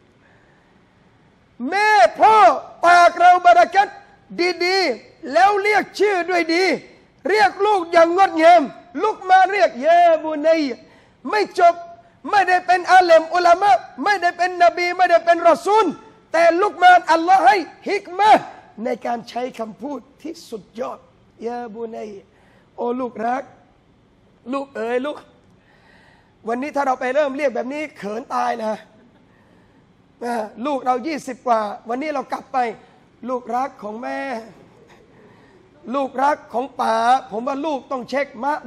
แม่พ่อปากเราบารักัตดีๆแล้วเรียกชื่อด้วยดีเรียกลูกอย่างงดงามลูกมาเรียกยาบุนัยไม่จบไม่ได้เป็นอาเลมอุลามะไม่ได้เป็นนบีไม่ได้เป็นรอซูลแต่ลูกมาอัลลอฮ์ให้ฮิกมะในการใช้คำพูดที่สุดยอดยาบุนัยโอ้ลูกรักลูกเอ๋ยลูกวันนี้ถ้าเราไปเริ่มเรียกแบบนี้เขินตายนะลูกเรา20 กว่าวันนี้เรากลับไปลูกรักของแม่ลูกรักของป๋าผมว่าลูกต้องเช็คมะ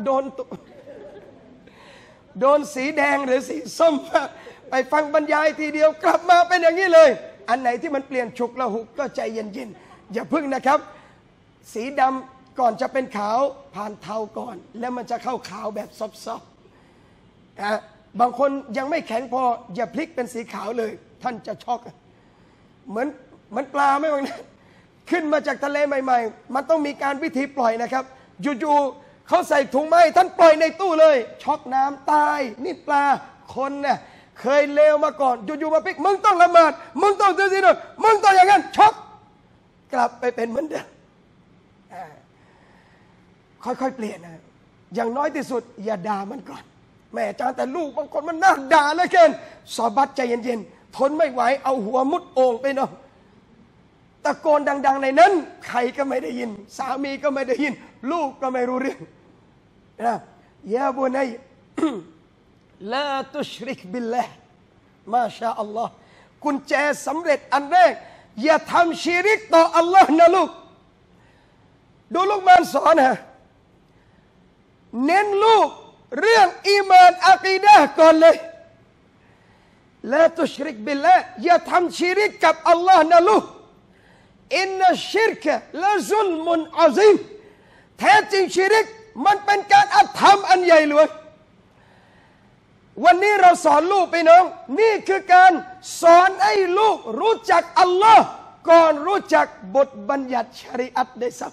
โดนสีแดงหรือสีส้มไปฟังบรรยายทีเดียวกลับมาเป็นอย่างนี้เลยอันไหนที่มันเปลี่ยนฉุกละหุกก็ใจเย็นๆอย่าพึ่งนะครับสีดำก่อนจะเป็นขาวผ่านเทาก่อนแล้วมันจะเข้าขาวแบบซอฟๆบางคนยังไม่แข็งพออย่าพลิกเป็นสีขาวเลยท่านจะช็อกเหมือนปลาไม่บางนะขึ้นมาจากทะเลใหม่ๆมันต้องมีการวิธีปล่อยนะครับอยู่ๆเขาใส่ถุงไม้ท่านปล่อยในตู้เลยช็อกน้ำตายนี่ปลาคนเนี่ยเคยเลวมาก่อนอยู่ๆมาพลิกมึงต้องละหมาดมึงต้องถือศีลอดมึงต้องอย่างนั้นช็อกกลับไปเป็นเหมือนเดิมค่อยๆเปลี่ยนนะอย่างน้อยที่สุดอย่าด่ามันก่อนแม่อาจารย์แต่ลูกบางคนมันน่าด่าเหลือเกินซอบัตใจเย็นๆทนไม่ไหวเอาหัวมุดโอ่งไปเนาะตะโกนดังๆในนั้นใครก็ไม่ได้ยินสามีก็ไม่ได้ยินลูกก็ไม่รู้เรื่องนะยาบุนัย ลาตุชริกบิลลาห์มาชาอัลลอฮ์กุญแจสำเร็จอันแรกอย่าทำชิริกต่ออัลลอฮ์นะลูกดูลูกมานสอนฮะเน้นลูกเรื่องอีมานอะกีดะห์ก่อนเลยลาตุชริกบิลลาห์อย่าทำชิริกกับอัลลอฮ์นะลูกอินนัชชิรกะละซุลมุนอะซีมแท้จริงชิริกมันเป็นการอธรรมอันใหญ่หลวงวันนี้เราสอนลูกไปน้องนี่คือการสอนให้ลูกรู้จักอัลลอฮ์ก่อนรู้จักบทบัญญัติชะรีอะห์ได้สัก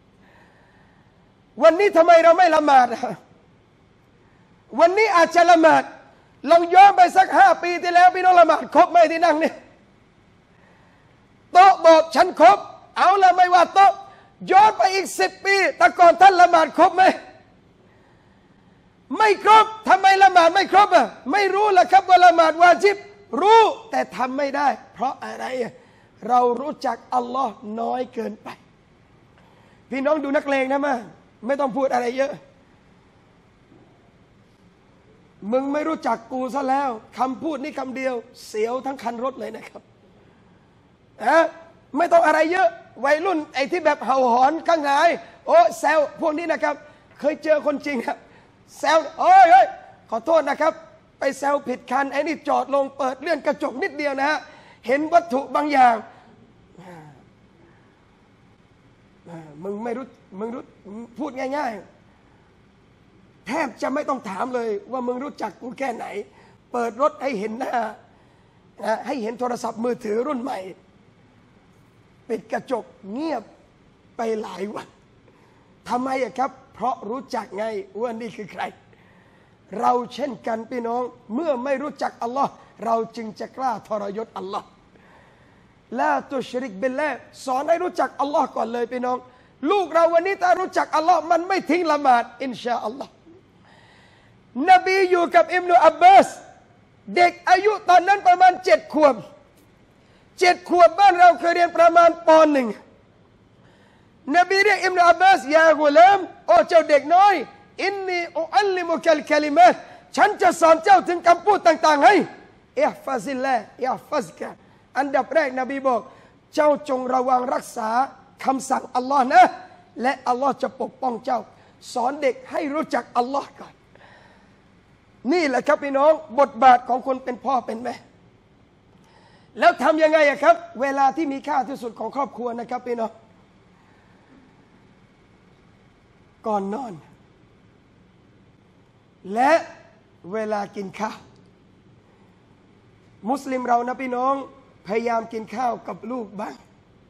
วันนี้ทำไมเราไม่ละหมาดวันนี้อาจจะละหมาดลองย้อนไปสัก5 ปีที่แล้วพี่น้องละหมาดครบไหมที่นั่งนี่โต๊ะบอกฉันครบเอาละไม่ว่าโต๊ะย้อนไปอีก10 ปีแต่ก่อนท่านละหมาดครบไหมไม่ครบทำไมละหมาดไม่ครบไม่รู้ล่ะครับว่าละหมาดวาญิบรู้แต่ทำไม่ได้เพราะอะไรเรารู้จักอัลลอฮ์น้อยเกินไปพี่น้องดูนักเลงนะมาไม่ต้องพูดอะไรเยอะมึงไม่รู้จักกูซะแล้วคำพูดนี่คำเดียวเสียวทั้งคันรถเลยนะครับไม่ต้องอะไรเยอะวัยรุ่นไอ้ที่แบบเห่าหอนข้างไหนโอ้แซวพวกนี้นะครับเคยเจอคนจริงครับแซวโอ้ยขอโทษนะครับไปแซวผิดคันไอ้นี่จอดลงเปิดเลื่อนกระจกนิดเดียวนะฮะเห็นวัตถุบางอย่างมึงไม่รู้พูดง่ายๆแทบจะไม่ต้องถามเลยว่ามึงรู้จักกูแค่ไหนเปิดรถให้เห็นหน้าให้เห็นโทรศัพท์มือถือรุ่นใหม่ปิดกระจกเงียบไปหลายวันทำไมครับเพราะรู้จักไงว่านี่คือใครเราเช่นกันพี่น้องเมื่อไม่รู้จักอัลลอฮ์เราจึงจะกล้าทรยศอัลลอฮ์ลาตุชริกบิลลาห์สอนให้รู้จักอัลลอฮ์ก่อนเลยพี่น้องลูกเราวันนี้ถ้ารู้จักอัลลอฮ์มันไม่ทิ้งละหมาดอินชาอัลลอฮ์นบีอยู่กับอิบนุอับบาสเด็กอายุตอนนั้นประมาณ7 ขวบบ้านเราเคยเรียนประมาณป .1 นบีเรียกอิบนุอับบาสยากุลามโอ้เจ้าเด็กน้อยอินนีอุอัลลิมุกัลกะลิมะฮ์ฉันจะสอนเจ้าถึงคำพูดต่างๆให้อิฮฟาซิลลาห์อิฮฟาซกะอันดับแรกนบีบอกเจ้าจงระวังรักษาคำสั่งอัลลอฮ์นะและอัลลอฮ์จะปกป้องเจ้าสอนเด็กให้รู้จักอัลลอฮ์ก่อนนี่แหละครับพี่น้องบทบาทของคนเป็นพ่อเป็นแม่แล้วทำยังไงครับเวลาที่มีค่าที่สุดของครอบครัวนะครับพี่น้องก่อนนอนและเวลากินข้าวมุสลิมเรานะพี่น้องพยายามกินข้าวกับลูกบ้าง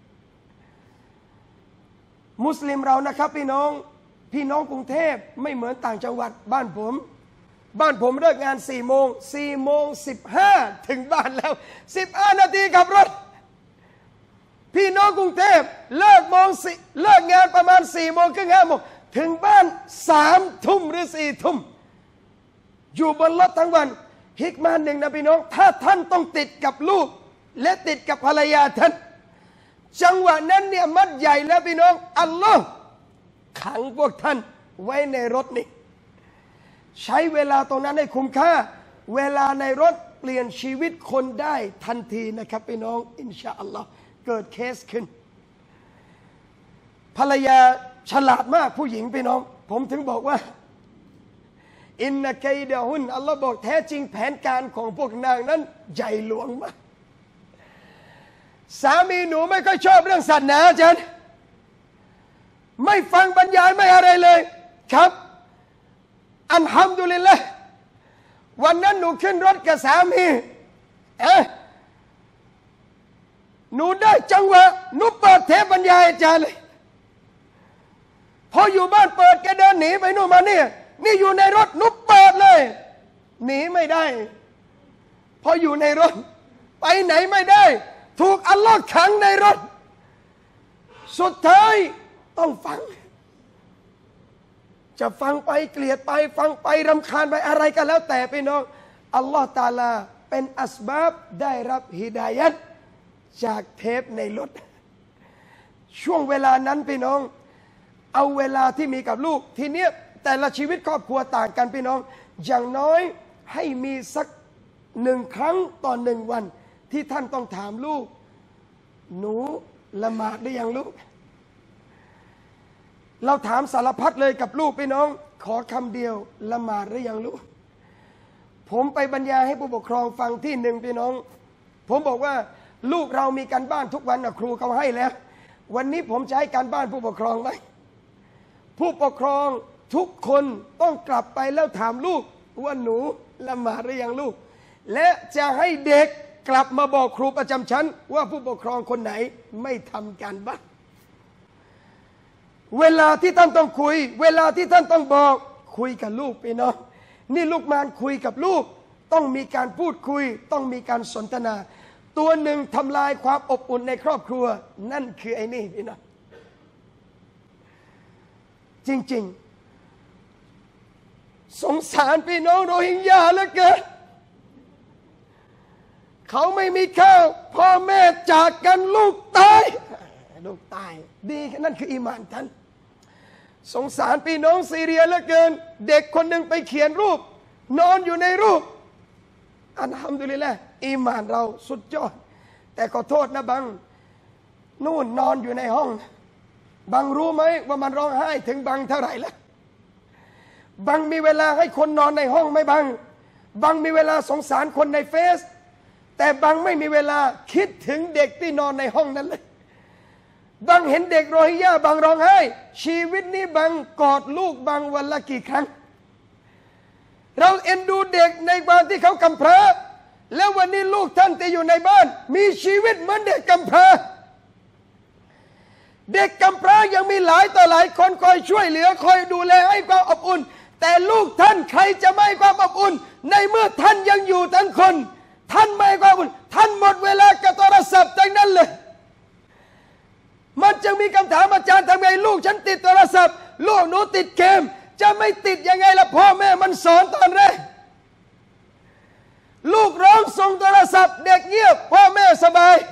มุสลิมเรานะครับพี่น้องกรุงเทพไม่เหมือนต่างจังหวัดบ้านผมเลิกงาน4:15ถึงบ้านแล้ว15 นาทีขับรถพี่น้องกรุงเทพเลิกงานประมาณ4 โมงครึ่ง5 โมงถึงบ้าน3 ทุ่มหรือ4 ทุ่มอยู่บนรถทั้งวันฮิกมาหนึ่งนะพี่น้องถ้าท่านต้องติดกับลูกและติดกับภรรยาท่านจังหวะนั้นเนี่ยมัดใหญ่แล้วพี่น้องอัลลอฮ์ขังพวกท่านไว้ในรถนี่ใช้เวลาตรงนั้นให้คุ้มค่าเวลาในรถเปลี่ยนชีวิตคนได้ทันทีนะครับพี่น้องอินชาอัลลอฮ์เกิดเคสขึ้นภรรยาฉลาดมากผู้หญิงพี่น้องผมถึงบอกว่าอินนะกัยดะฮุนอัลลอฮ์บอกแท้จริงแผนการของพวกนางนั้นใหญ่หลวงมากสามีหนูไม่ค่อยชอบเรื่องศาสนาอาจารย์ไม่ฟังบรรยายไม่อะไรเลยครับอัลฮัมดุลิลละห์วันนั้นหนูขึ้นรถกับสามีหนูได้จังหวะหนูเปิดเทปบรรยายอาจารย์เลยพออยู่บ้านเปิดแกเดินหนีไปนู่นมานี่อยู่ในรถหนูเปิดเลยหนีไม่ได้พออยู่ในรถไปไหนไม่ได้ถูกอัลลอฮ์ขังในรถสุดท้ายต้องฟังจะฟังไปเกลียดไปฟังไปรำคาญไปอะไรก็แล้วแต่พี่น้องอัลลอฮฺตะอาลาเป็นอัสบับได้รับฮิดายัตจากเทปในรถช่วงเวลานั้นพี่น้องเอาเวลาที่มีกับลูกทีเนี้ยแต่ละชีวิตครอบครัวต่างกันพี่น้องอย่างน้อยให้มีสัก1 ครั้งต่อ1 วันที่ท่านต้องถามลูกหนูละหมาดหรือยังลูกเราถามสารพัดเลยกับลูกพี่น้องขอคำเดียวละหมาดหรือยังลูกผมไปบรรยายให้ผู้ปกครองฟังที่หนึ่งพี่น้องผมบอกว่าลูกเรามีการบ้านทุกวันนะครูเขาให้แล้ววันนี้ผมจะให้การบ้านผู้ปกครองไหมผู้ปกครองทุกคนต้องกลับไปแล้วถามลูกว่าหนูละหมาดหรือยังลูกและจะให้เด็กกลับมาบอกครูประจำชั้นว่าผู้ปกครองคนไหนไม่ทำการบ้านเวลาที่ท่านต้องคุยเวลาที่ท่านต้องบอกคุยกับลูกพี่น้องนี่ลูกมานคุยกับลูกต้องมีการพูดคุยต้องมีการสนทนาตัวหนึ่งทำลายความอบอุ่นในครอบครัวนั่นคือไอ้นี่พี่น้องจริงๆสงสารพี่น้องโรฮิงญาเหลือเกินเขาไม่มีข้าวพ่อแม่จากกันลูกตายดีนั่นคืออีหม่านท่านสงสารพี่น้องซีเรียเหลือเกินเด็กคนหนึ่งไปเขียนรูปนอนอยู่ในรูปอัลฮัมดุลิลละห์อีหม่านเราสุดยอดแต่ขอโทษนะบังนู่นนอนอยู่ในห้องบังรู้ไหมว่ามันร้องไห้ถึงบังเท่าไหร่แล้วบังมีเวลาให้คนนอนในห้องไหมบังมีเวลาสงสารคนในเฟซแต่บังไม่มีเวลาคิดถึงเด็กที่นอนในห้องนั้นเลยบังเห็นเด็กโรฮิงญาบังร้องไห้ชีวิตนี้บังกอดลูกบังวันละกี่ครั้งเราเอ็นดูเด็กในบ้านที่เขากำพร้าแล้ววันนี้ลูกท่านที่อยู่ในบ้านมีชีวิตเหมือนเด็กกำพร้าเด็กกำพร้ายังมีหลายต่อหลายคนคอยช่วยเหลือคอยดูแลให้ความอบอุ่นแต่ลูกท่านใครจะไม่ให้ความอบอุ่นในเมื่อท่านยังอยู่ทั้งคนท่านไม่ให้ความอบอุ่นท่านหมดเวลากับโทรศัพท์ทั้งนั้นเลยมันจึงมีคำถามอาจารย์ทำไงลูกฉันติดโทรศัพท์ลูกหนูติดเกมจะไม่ติดยังไงล่ะพ่อแม่มันสอนตอนแรกลูกร้องส่งโทรศัพท์เด็กเงียบพ่อแม่สบาย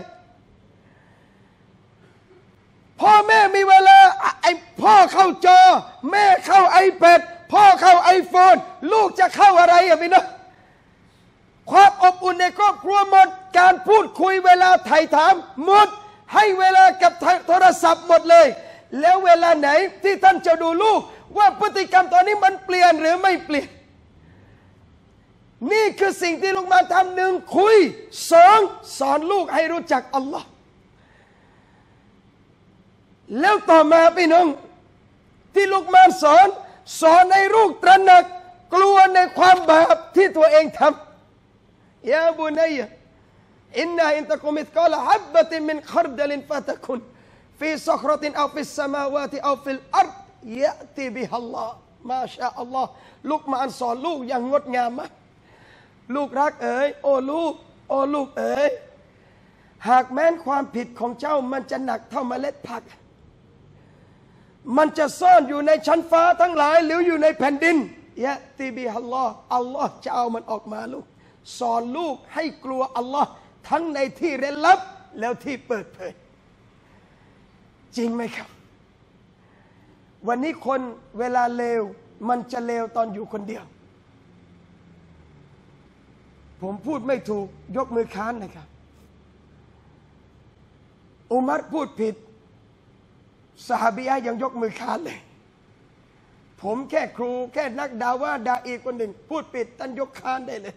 พ่อแม่มีเวลาไอ้พ่อเข้าจอแม่เข้า iPad พ่อเข้า iPhone ลูกจะเข้าอะไรอ่ะพี่น้องความอบอุ่นในครอบครัวหมดการพูดคุยเวลาไถ่ถามหมดให้เวลากับโทรศัพท์หมดเลยแล้วเวลาไหนที่ท่านจะดูลูกว่าพฤติกรรมตอนนี้มันเปลี่ยนหรือไม่เปลี่ยนนี่คือสิ่งที่ลูกมาทำหนึ่งคุยสองสอนลูกให้รู้จักอัลลอฮ์แล้วต่อมาพี่น้องที่ลูกมาสอนให้ลูกตระหนักกลัวในความบาปที่ตัวเองทำยาบุนัยอินนาอินตะกุมิตกาลฮับบะติมินขรดลินฟะตะกุนฟีซัครตินเอาฟิสสมาวาติเอาฟิลอัรฎยะติบิฮัลลอฮ์มาชาอัลลอฮ์ลูกมาสอนลูกอย่างงดงามมากลูกรักเอ๋ยโอ้ลูกเอ๋ยหากแม้นความผิดของเจ้ามันจะหนักเท่าเมล็ดผักมันจะซ่อนอยู่ในชั้นฟ้าทั้งหลายหรืออยู่ในแผ่นดินยะติบิฮัลลอฮ์อัลลอฮ์จะเอามันออกมาลูกสอนลูกให้กลัวอัลลอฮ์ทั้งในที่เร้นลับแล้วที่เปิดเผยจริงไหมครับวันนี้คนเวลาเลวมันจะเลวตอนอยู่คนเดียวผมพูดไม่ถูกยกมือค้านนะครับอุมัรพูดผิดซอฮาบียะห์ยังยกมือค้านเลยผมแค่ครูแค่นักดาว่าดาอีคนหนึ่งพูดผิดท่านยกค้านได้เลย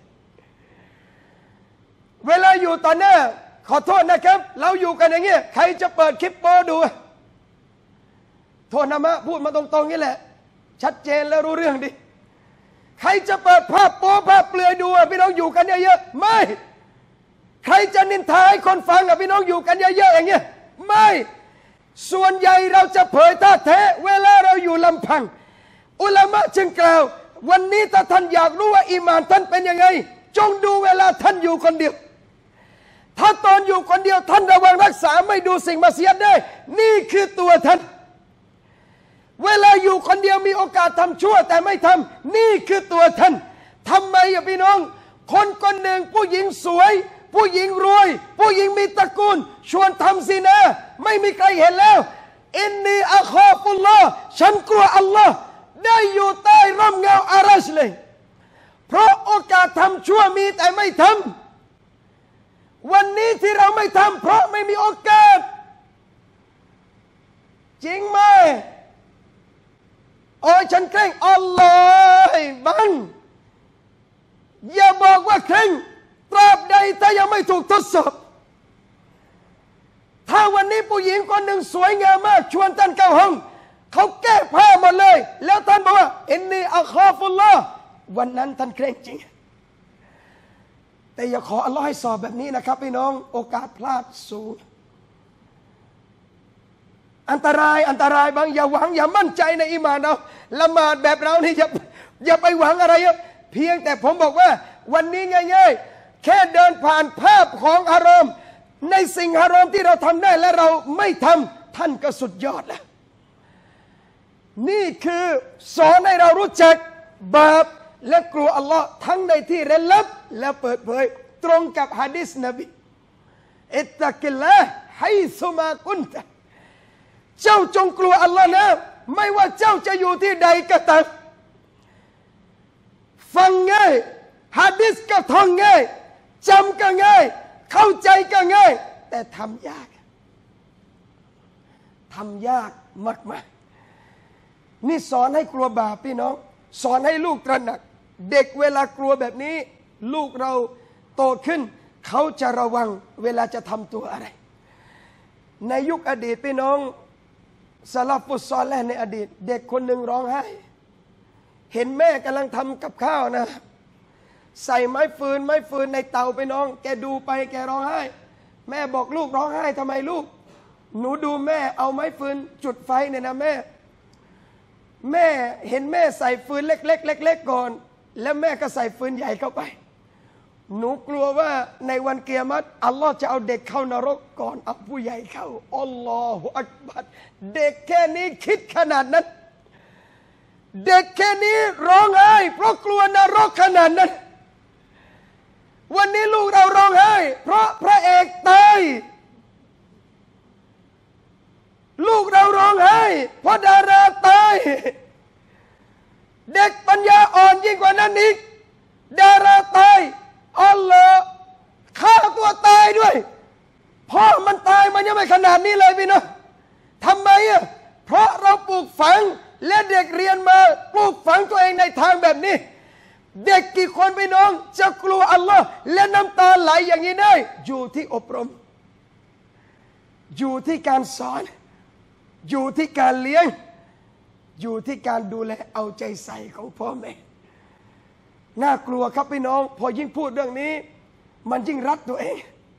เวลาอยู่ต่อหน้าขอโทษนะครับเราอยู่กันอย่างเงี้ยใครจะเปิดคลิปโป้ดูโทษนะมะพูดมาตรงๆนี่แหละชัดเจนแล้วรู้เรื่องดิใครจะเปิดภาพโป้ภาพเปลือยดูพี่น้องอยู่กันเยอะๆไม่ใครจะนินทาให้คนฟังพี่น้องอยู่กันเยอะๆอย่างเงี้ยไม่ส่วนใหญ่เราจะเผยท่าแท้เวลาเราอยู่ลำพังอุลามะจึงกล่าววันนี้ถ้าท่านอยากรู้ว่าอีหม่านท่านเป็นยังไงจงดูเวลาท่านอยู่คนเดียวถ้าตอนอยู่คนเดียวท่านระวังรักษาไม่ดูสิ่งมัสยิดได้นี่คือตัวท่านเวลาอยู่คนเดียวมีโอกาสทำชั่วแต่ไม่ทำนี่คือตัวท่านทำไมอะพี่น้องคนคนหนึ่งผู้หญิงสวยผู้หญิงรวยผู้หญิงมีตระกูลชวนทำซินาไม่มีใครเห็นแล้วอินนีอัคอฟุลลอฮ์ฉันกลัวอัลลอฮ์ได้อยู่ใต้ร่มเงาอารัชเลยเพราะโอกาสทำชั่วมีแต่ไม่ทำวันนี้ที่เราไม่ทำเพราะไม่มีโอกาสจริงไหมโอ้ยฉันเคร่งอัลลอฮ์บังอย่าบอกว่าเคร่งตราบใดถ้ายังไม่ถูกทดสอบถ้าวันนี้ผู้หญิงคนหนึ่งสวยงามมากชวนท่านเข้าห้องเขาแก้ผ้าหมดเลยแล้วท่านบอกว่าอินนีอัคอฟุลลอฮ์วันนั้นท่านเคร่งจริงแต่อย่าขออัลลอฮ์ให้สอบแบบนี้นะครับพี่น้องโอกาสพลาดสูงอันตรายบางอย่าหวังอย่ามั่นใจในอีหม่านเราละหมาดแบบเรานี่อย่าไปหวังอะไรเยอะเพียงแต่ผมบอกว่าวันนี้ง่ายๆแค่เดินผ่านภาพของฮารอมในสิ่งฮารอมที่เราทำได้และเราไม่ทำท่านก็สุดยอดแล้วนี่คือสอนให้เรารู้จักบาปและกลัวอัลลอฮ์ทั้งในที่เร้นลับและเปิดเผยตรงกับหะดีษนบีอิตตักิลลาฮ์ไฮซุมากุนตะเจ้าจงกลัวอัลลอฮ์นะไม่ว่าเจ้าจะอยู่ที่ใดก็ตามฟังง่ายหะดีษก็ท่องง่ายจำก็ง่ายเข้าใจก็ง่ายแต่ทำยากมากๆนี่สอนให้กลัวบาปพี่น้องสอนให้ลูกตระหนักเด็กเวลากลัวแบบนี้ลูกเราโตขึ้นเขาจะระวังเวลาจะทำตัวอะไรในยุคอดีตพี่น้องซะลาฟุสซอลิห์ในอดีตเด็กคนหนึ่งร้องไห้เห็นแม่กำลังทำกับข้าวนะใส่ไม้ฟืนในเตาไปน้องแกดูไปแกร้องไห้แม่บอกลูกร้องไห้ทำไมลูกหนูดูแม่เอาไม้ฟืนจุดไฟเนี่ยนะแม่เห็นแม่ใส่ฟืนเล็กก่อนแล้วแม่ก็ใส่ฟืนใหญ่เข้าไปหนูกลัวว่าในวันเกียรติอัลลอฮ์จะเอาเด็กเข้านรกก่อนเอาผู้ใหญ่เข้าอัลลอฮฺอักบัรเด็กแค่นี้คิดขนาดนั้นเด็กแค่นี้ร้องไห้เพราะกลัวนรกขนาดนั้นวันนี้ลูกเราร้องไห้เพราะพระเอกตายลูกเราร้องไห้เพราะดาราตายเด็กปัญญาอ่อนยิ่งกว่านั้นอีกดาราตายอัลลอฮ์ฆ่าตัวตายด้วยพ่อมันตายมันยังไม่ขนาดนี้เลยพี่น้องทำไมอ่ะเพราะเราปลูกฝังและเด็กเรียนมาปลูกฝังตัวเองในทางแบบนี้เด็กกี่คนพี่น้องจะกลัวอัลลอฮ์และน้ำตาไหลอย่างนี้ได้อยู่ที่อบรมอยู่ที่การสอนอยู่ที่การเลี้ยงอยู่ที่การดูแลเอาใจใส่ของพ่อแม่น่ากลัวครับพี่น้องพอยิ่งพูดเรื่องนี้มันยิ่งรัดตัวเอง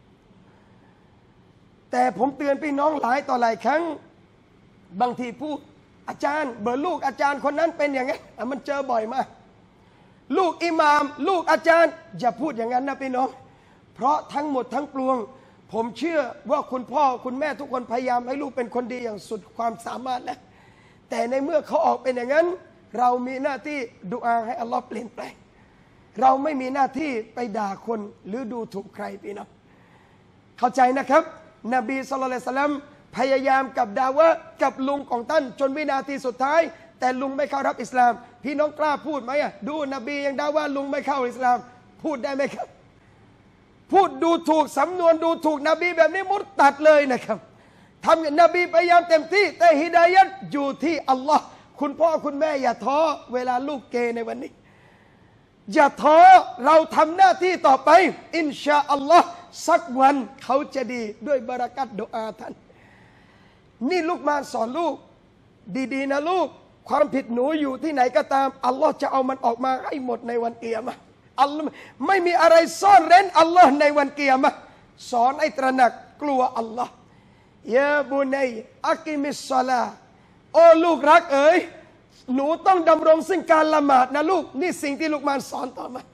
แต่ผมเตือนพี่น้องหลายต่อหลายครั้งบางทีพูดอาจารย์เบอร์ลูกอาจารย์คนนั้นเป็นอย่างนั้นมันเจอบ่อยมากลูกอิหม่ามลูกอาจารย์อย่าพูดอย่างนั้นนะพี่น้องเพราะทั้งหมดทั้งปวงผมเชื่อว่าคุณพ่อคุณแม่ทุกคนพยายามให้ลูกเป็นคนดีอย่างสุดความสามารถแล้วแต่ในเมื่อเขาออกเป็นอย่างนั้นเรามีหน้าที่ดุอาให้อัลลอฮ์เปลี่ยนแปลงเราไม่มีหน้าที่ไปด่าคนหรือดูถูกใครพี่น้องเข้าใจนะครับนบีศ็อลลัลลอฮุอะลัยฮิวะซัลลัมพยายามกับดาวะกับลุงของท่านจนวินาทีสุดท้ายแต่ลุงไม่เข้ารับอิสลามพี่น้องกล้าพูดไหมอ่ะดูนบียังด่าว่าลุงไม่เข้าอิสลามพูดได้ไหมครับพูดดูถูกสำนวนดูถูกนบีแบบนี้มุตตัดเลยนะครับทำนบีพยายามเต็มที่แต่ฮิดายัตอยู่ที่อัลลอฮ์คุณพ่อคุณแม่อย่าท้อเวลาลูกเกในวันนี้อย่าท้อเราทำหน้าที่ต่อไปอินชาอัลลอฮ์สักวันเขาจะดีด้วยบารักัตดุอาท่านนี่ลูกมาสอนลูกดีๆนะลูกความผิดหนูอยู่ที่ไหนก็ตามอัลลอฮ์จะเอามันออกมาให้หมดในวันเกียรติอัลลอฮ์ไม่มีอะไรซ่อนเร้นอัลลอฮ์ในวันเกียรติสอนให้ตระหนักกลัวอัลลอฮ์ยาบุนัยอักิมิสศอลาโอ้ลูกรักเอ๋ยหนูต้องดำรงซึ่งการละหมาดนะลูกนี่สิ่งที่ลูกมานสอนต่อมา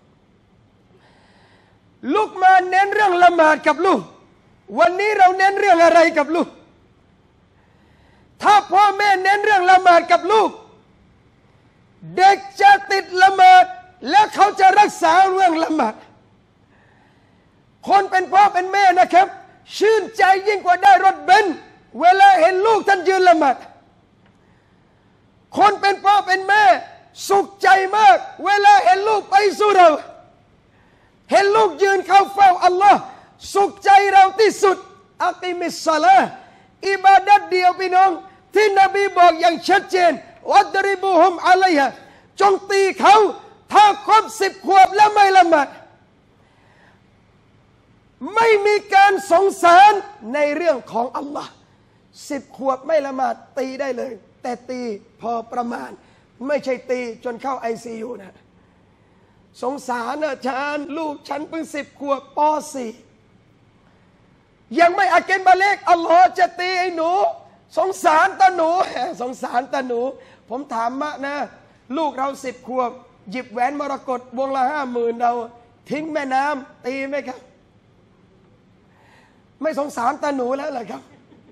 ลูกมาเน้นเรื่องละหมาดกับลูกวันนี้เราเน้นเรื่องอะไรกับลูกถ้าพ่อแม่เน้นเรื่องละหมาดกับลูกเด็กจะติดละหมาดและเขาจะรักษาเรื่องละหมาดคนเป็นพ่อเป็นแม่นะครับชื่นใจยิ่งกว่าได้รถเบนซ์เวลาเห็นลูกท่านยืนละหมาดคนเป็นพ่อเป็นแม่สุขใจมากเวลาเห็นลูกไปสู่เราเห็นลูกยืนเข้าเฝ้าอัลลอฮ์สุขใจเราที่สุดอักิมิสซาลาห์อิบาดัตเดียวพี่น้องที่นบีบอกอย่างชัดเจนวัดริบุฮุมอะลัยฮะจงตีเขาถ้าครบ10 ขวบแล้วไม่ละหมาดไม่มีการสงสารในเรื่องของอัลลอฮ์10 ขวบไม่ละหมาดตีได้เลยแต่ตีพอประมาณไม่ใช่ตีจนเข้า ICU นะสงสารอาจารย์ลูกฉันเพิ่ง10 ขวบป .4 ยังไม่อาเกนบาเล็กอัลลอฮ์จะตีไอ้หนูสงสารตาหนูสงสารตาหนูผมถามมะนะลูกเรา10 ขวบหยิบแหวนมรกตวงละ50,000เราทิ้งแม่น้ำตีไหมครับไม่สงสารตาหนูแล้วเหรอครับ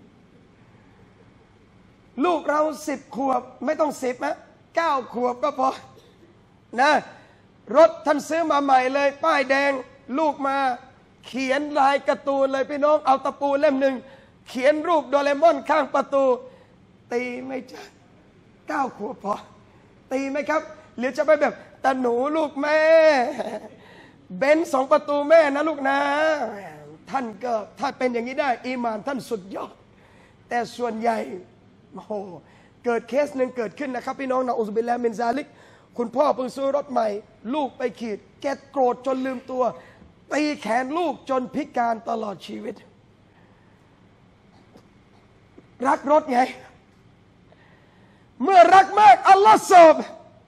ลูกเรา10 ขวบไม่ต้อง10นะ9 ขวบก็พอนะรถท่านซื้อมาใหม่เลยป้ายแดงลูกมาเขียนลายการ์ตูนเลยพี่น้องเอาตะปูเล่มหนึ่งเขียนรูปโดเรมอนข้างประตูตีไม่จ้ะ9 ขวบพอตีไหมครับหรือจะไปแบบตาหนูลูกแม่เบนซ์2 ประตูแม่นะลูกนะท่านก็ถ้าเป็นอย่างนี้ได้อีหม่านท่านสุดยอดแต่ส่วนใหญ่โอ้โหเกิดเคสหนึ่งเกิดขึ้นนะครับพี่น้องนะอุซบิลลาฮิมินซาลิกคุณพ่อเพิ่งซื้อรถใหม่ลูกไปขีดแกโกรธจนลืมตัวตีแขนลูกจนพิการตลอดชีวิตรักรถไงเมื่อรักมากอัลลอฮ์สอบ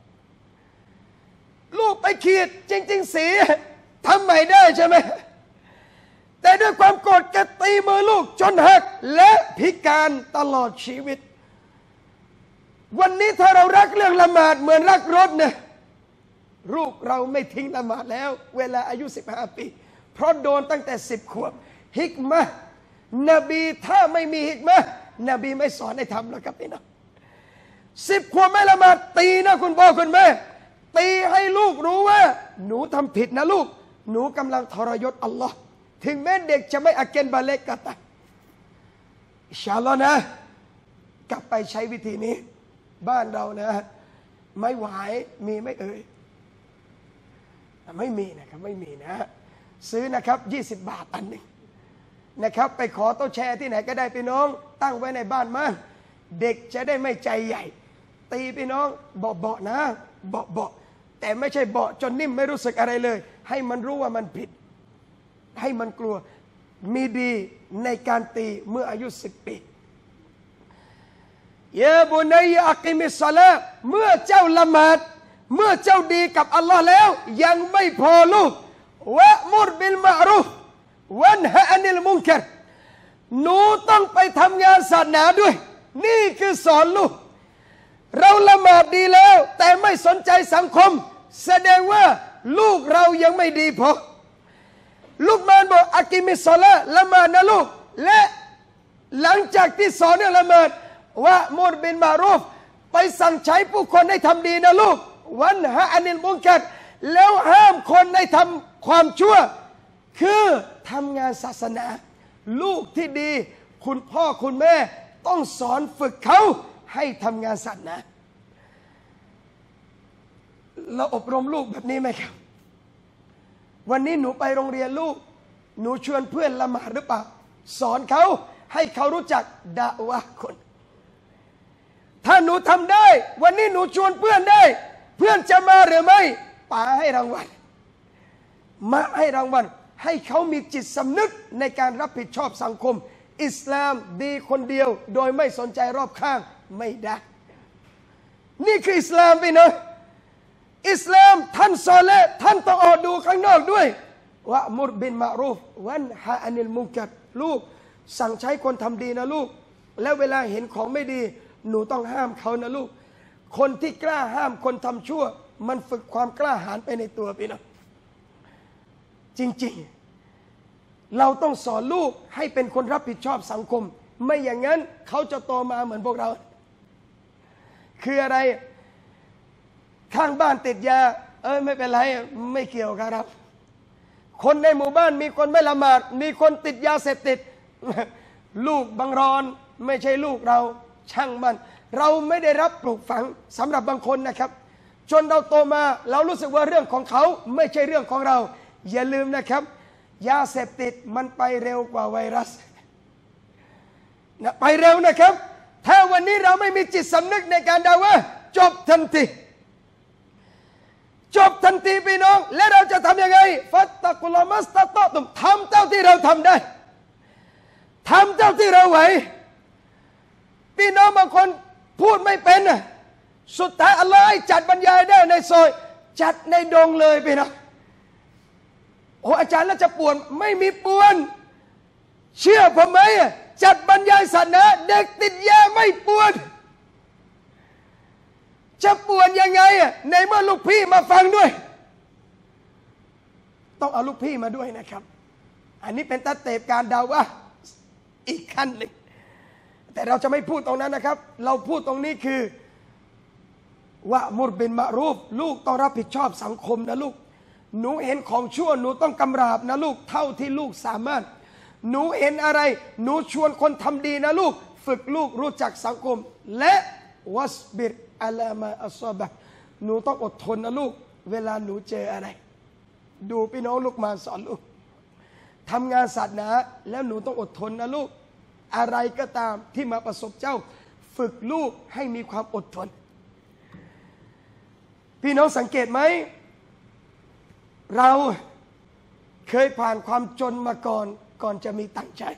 ลูกไปขีดจริงๆสีทำใหม่ได้ใช่ไหมแต่ด้วยความโกรธแกตีมือลูกจนหักและพิการตลอดชีวิตวันนี้ถ้าเรารักเรื่องละหมาดเหมือนรักรถเนี่ยลูกเราไม่ทิ้งละหมาดแล้วเวลาอายุ15 ปีเพราะโดนตั้งแต่10 ขวบฮิกมะห์นบีถ้าไม่มีฮิกมะห์นบีไม่สอนให้ทำหรอกครับพี่น้อง10 ขวบไม่ละหมาดตีนะคุณพ่อคุณแม่ตีให้ลูกรู้ว่าหนูทำผิดนะลูกหนูกำลังทรยศอัลลอฮ์ถึงแม้เด็กจะไม่อาเกนบาเล็กก็ตามอินชาอัลลอฮ์นะกลับไปใช้วิธีนี้บ้านเรานะไม่ไหวมีไม่เอ่ยไม่มีนะครับไม่มีนะซื้อนะครับ20 บาทอันหนึ่งนะครับไปขอโต๊ะแชร์ที่ไหนก็ได้พี่น้องตั้งไว้ในบ้านมั่งเด็กจะได้ไม่ใจใหญ่ตีพี่น้องเบาๆนะเบาๆแต่ไม่ใช่เบาจนนิ่มไม่รู้สึกอะไรเลยให้มันรู้ว่ามันผิดให้มันกลัวมีดีในการตีเมื่ออายุ10 ปียาบุนัยอักิมิสซาลาเมื่อเจ้าละหมาดเมื่อเจ้าดีกับอัลลอฮ์แล้วยังไม่พอลูกวะมุรบิลมะรูฟวันฮะอันิลมุนกัรหนูต้องไปทำงานศาสนาด้วยนี่คือสอนลูกเราละหมาดดีแล้วแต่ไม่สนใจสังคมแสดงว่าลูกเรายังไม่ดีพอลูกมานบอกอักิมิสซาลาละหมาดนะลูกและหลังจากที่สอนเนี่ยละหมาดว่ามุรบินมารูฟไปสั่งใช้ผู้คนให้ทำดีนะลูกวันฮะอันิลมุนกัรแล้วห้ามคนให้ทำความชั่วคือทำงานศาสนาลูกที่ดีคุณพ่อคุณแม่ต้องสอนฝึกเขาให้ทำงานศาสนาเราอบรมลูกแบบนี้ไหมครับวันนี้หนูไปโรงเรียนลูกหนูชวนเพื่อนละหมาดหรือเปล่าสอนเขาให้เขารู้จักดะวะห์คนถ้าหนูทำได้วันนี้หนูชวนเพื่อนได้เพื่อนจะมาหรือไม่ป๋าให้รางวัลมาให้รางวัลให้เขามีจิตสำนึกในการรับผิดชอบสังคมอิสลามดีคนเดียวโดยไม่สนใจรอบข้างไม่ได้นี่คืออิสลามพี่น้องอิสลามท่านสอนและท่านต้องออกดูข้างนอกด้วยว่ามุรบินมารูฟวันฮะอันิลมุนกัรลูกสั่งใช้คนทำดีนะลูกแล้วเวลาเห็นของไม่ดีหนูต้องห้ามเขานะลูกคนที่กล้าห้ามคนทำชั่วมันฝึกความกล้าหาญไปในตัวพี่น้องจริงๆเราต้องสอนลูกให้เป็นคนรับผิดชอบสังคมไม่อย่างนั้นเขาจะโตมาเหมือนพวกเราคืออะไรข้างบ้านติดยาไม่เป็นไรไม่เกี่ยวครับคนในหมู่บ้านมีคนไม่ละหมาดมีคนติดยาเสพติดลูกบังรอนไม่ใช่ลูกเราช่างมันเราไม่ได้รับปลูกฝังสำหรับบางคนนะครับจนเราโตมาเรารู้สึกว่าเรื่องของเขาไม่ใช่เรื่องของเราอย่าลืมนะครับยาเสพติดมันไปเร็วกว่าไวรัสนะไปเร็วนะครับถ้าวันนี้เราไม่มีจิตสำนึกในการดาวะจบทันทีจบทันทีพี่น้องและเราจะทำยังไงฟัตตะกุลมัสตะตอตุมทำเท่าที่เราทำได้ทำเท่าที่เราไหวพี่น้องบางคนพูดไม่เป็นสุดท้ายอัลลอฮ์ให้จัดบรรยายได้ในซอยจัดในดงเลยพี่น้องโอ้อาจารย์แล้วจะป่วนไม่มีป่วนเชื่อผมไหมจัดบรรยายศาสนาเด็กติดยาไม่ป่วนจะป่วนยังไงในเมื่อลูกพี่มาฟังด้วยต้องเอาลูกพี่มาด้วยนะครับอันนี้เป็นตัดเตปการดาวะอีกขั้นหนึ่งแต่เราจะไม่พูดตรงนั้นนะครับเราพูดตรงนี้คือว่ามุรบินมะรูฟลูกต้องรับผิดชอบสังคมนะลูกหนูเห็นของชั่วหนูต้องกำราบนะลูกเท่าที่ลูกสามารถหนูเห็นอะไรหนูชวนคนทำดีนะลูกฝึกลูกรู้จักสังคมและวัสบิรอัลามาอัศบะหนูต้องอดทนนะลูกเวลาหนูเจออะไรดูพี่น้องลูกมาสอนลูกทำงานศาสนาแล้วหนูต้องอดทนนะลูกอะไรก็ตามที่มาประสบเจ้าฝึกลูกให้มีความอดทนพี่น้องสังเกตไหมเราเคยผ่านความจนมาก่อนจะมีตังค์ใช้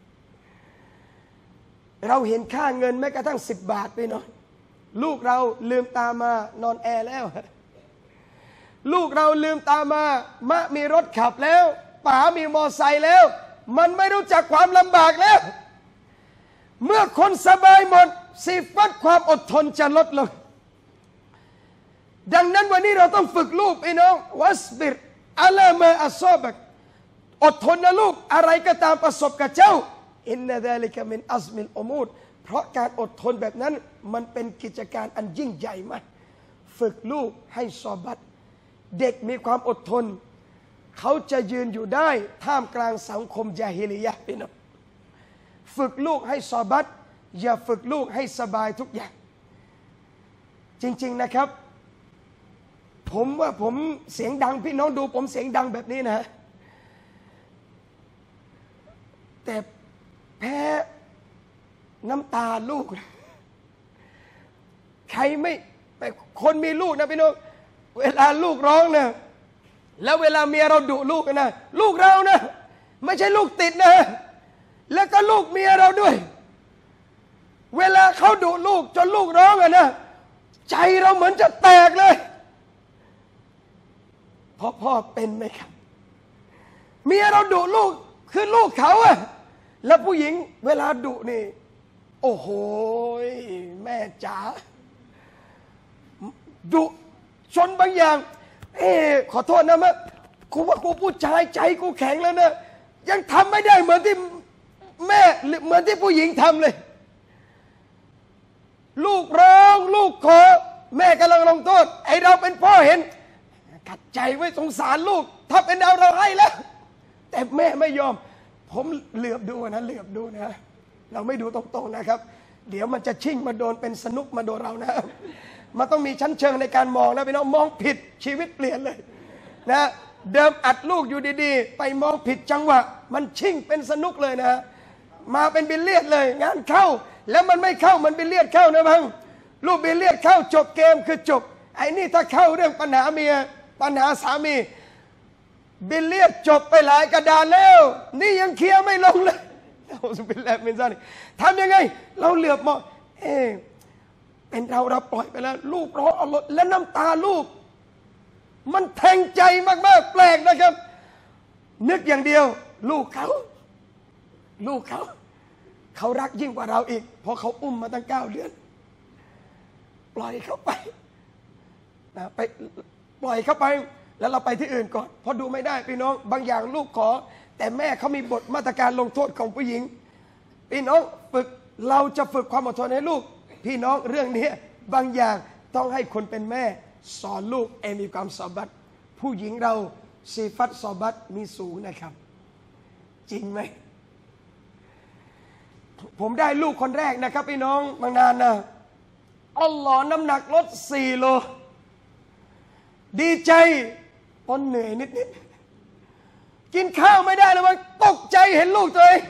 เราเห็นค่าเงินแม้กระทั่ง10 บาทพี่น้องลูกเราลืมตามานอนแอร์แล้วลูกเราลืมตามามะมีรถขับแล้วป๋ามีมอไซค์แล้วมันไม่รู้จักความลำบากแล้วเมื่อคนสบายหมดสิฟัดความอดทนจะลดลงดังนั้นวันนี้เราต้องฝึกลูกพี่น้องวัสบิรอัลามาอัศบักอดทนนะลูกอะไรก็ตามประสบกับเจ้าอินนะซาลิกะมินอัซมิลอุมูรเพราะการอดทนแบบนั้นมันเป็นกิจการอันยิ่งใหญ่มากฝึกลูกให้ซอบัตเด็กมีความอดทนเขาจะยืนอยู่ได้ท่ามกลางสังคมญาฮิลิยะห์พี่น้องฝึกลูกให้ซอบัตอย่าฝึกลูกให้สบายทุกอย่างจริงๆนะครับผมว่าผมเสียงดังพี่น้องดูผมเสียงดังแบบนี้นะแต่แพ้น้ำตาลูกใครไม่คนมีลูกนะพี่น้องเวลาลูกร้องนะแล้วเวลาเมียเราดุลูกนะลูกเรานะไม่ใช่ลูกติดนะแล้วก็ลูกเมียเราด้วยเวลาเขาดุลูกจนลูกร้องนะใจเราเหมือนจะแตกเลยพ่อเป็นไหมครับเมียเราดุลูกคือลูกเขาอะแล้วผู้หญิงเวลาดุนี่โอ้โหแม่จ๋าดุชนบางอย่างขอโทษนะแม่กูว่ากูผู้ชายใจกูแข็งแล้วนะยังทำไม่ได้เหมือนที่แม่เหมือนที่ผู้หญิงทำเลยลูกร้องลูกขอแม่กำลังลงโทษไอเราเป็นพ่อเห็นขัดใจไว้สงสารลูกถ้าเป็นเราให้แล้วแต่แม่ไม่ยอมผมเหลือบดูนะเราไม่ดูตรงๆนะครับเดี๋ยวมันจะชิ่งมาโดนเป็นสนุกมาโดนเรานะมันต้องมีชั้นเชิงในการมองนะพี่น้องมองผิดชีวิตเปลี่ยนเลยนะเดิมอัดลูกอยู่ดีๆไปมองผิดจังหวะมันชิ่งเป็นสนุกเลยนะมาเป็นบิลเลียดเลยงานเข้าแล้วมันไม่เข้ามันบิลเลียดเข้านะบังลูกบิลเลียดเข้าจบเกมคือจบไอ้นี่ถ้าเข้าเรื่องปัญหาเมียปัญหาสามีบิลเลียดจบไปหลายกระดานแล้วนี่ยังเคลียร์ไม่ลงเลยเราจะเป็นแล้วเป็นซะนี่ทำยังไงเราเหลือบมองเป็นเราปล่อยไปแล้วลูกร้องเอาและน้ำตาลูกมันแทงใจมากๆแปลกนะครับนึกอย่างเดียวลูกเขารักยิ่งกว่าเราอีกเพราะเขาอุ้มมาตั้ง9 เดือนปล่อยเขาไปนะไปปล่อยเขาไปแล้วเราไปที่อื่นก่อนเพราะดูไม่ได้พี่น้องบางอย่างลูกขอแต่แม่เขามีบทมาตรการลงโทษของผู้หญิงพี่น้องฝึกเราจะฝึกความอดทนให้ลูกพี่น้องเรื่องนี้บางอย่างต้องให้คนเป็นแม่สอนลูกมีความซอบัตผู้หญิงเราซีฟัตซอบัตมีสูงนะครับจริงไหมผมได้ลูกคนแรกนะครับพี่น้องบางนานนะอัลลอฮ์น้ำหนักลด4 โลดีใจปนเหนื่อยนิดกินข้าวไม่ได้แล้วมันตกใจเห็นลูกตัวเอง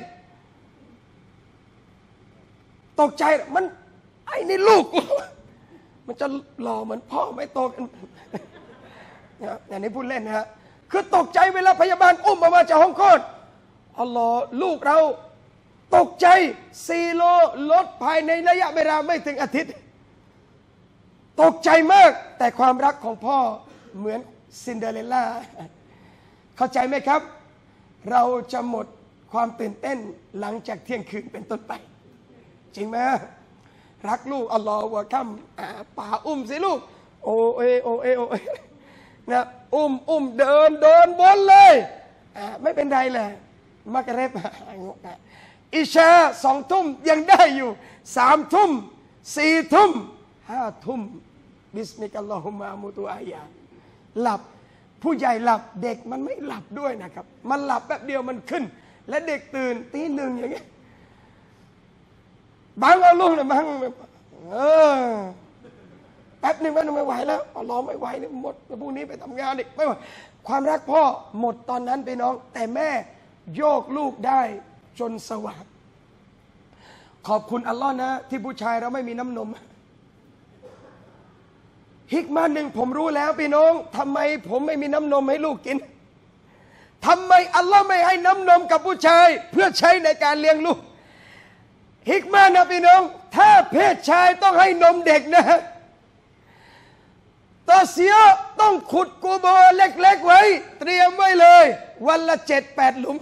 ตกใจมันไอ้นี่ลูกมันจะหล่อเหมือนพ่อไม่โตกันอย่างนี้พูดเล่นนะฮะคือตกใจเวลาพยาบาลอุ้มออกมาจากห้องคลอดอัลลอฮ์ลูกเราตกใจ4 โลลดภายในระยะเวลาไม่ถึงอาทิตย์ตกใจมากแต่ความรักของพ่อเหมือนซินเดอเรลล่าเข้าใจไหมครับเราจะหมดความตื่นเต้นหลังจากเที่ยงคืนเป็นต้นไปจริงไหมรักลูกอัลลอฮฺวะคัมป่าอุ้มสิลูกโอเอนะอุ้มเดินบนเลยไม่เป็นไรเลยมักเร็บอิชา2 ทุ่มยังได้อยู่3 ทุ่ม4 ทุ่ม5 ทุ่มบิสมิกัลลอฮุมะมุตุอายาหลับผู้ใหญ่หลับเด็กมันไม่หลับด้วยนะครับมันหลับแป๊บเดียวมันขึ้นและเด็กตื่นตี 1อย่างเงี้ยบางเอาลูกเนี่ยบางแป๊บนึงมันไม่ไหวแล้วรอไม่ไหวเนี่ยหมดพรุ่งนี้ไปทำงานอีกไม่ไหวความรักพ่อหมดตอนนั้นไปน้องแต่แม่โยกลูกได้จนสว่างขอบคุณอัลลอฮ์นะที่ผู้ชายเราไม่มีน้ำนมฮิกมาหนึ่งผมรู้แล้วพี่น้องทำไมผมไม่มีน้ำนมให้ลูกกินทำไมอัลลอฮ์ไม่ให้น้ำนมกับผู้ชายเพื่อใช้ในการเลี้ยงลูกฮิกมานะพี่น้องถ้าเพศชายต้องให้นมเด็กนะตาเสียต้องขุดกูโบเล็กๆไว้เตรียมไว้เลยวันละ7-8 หลุม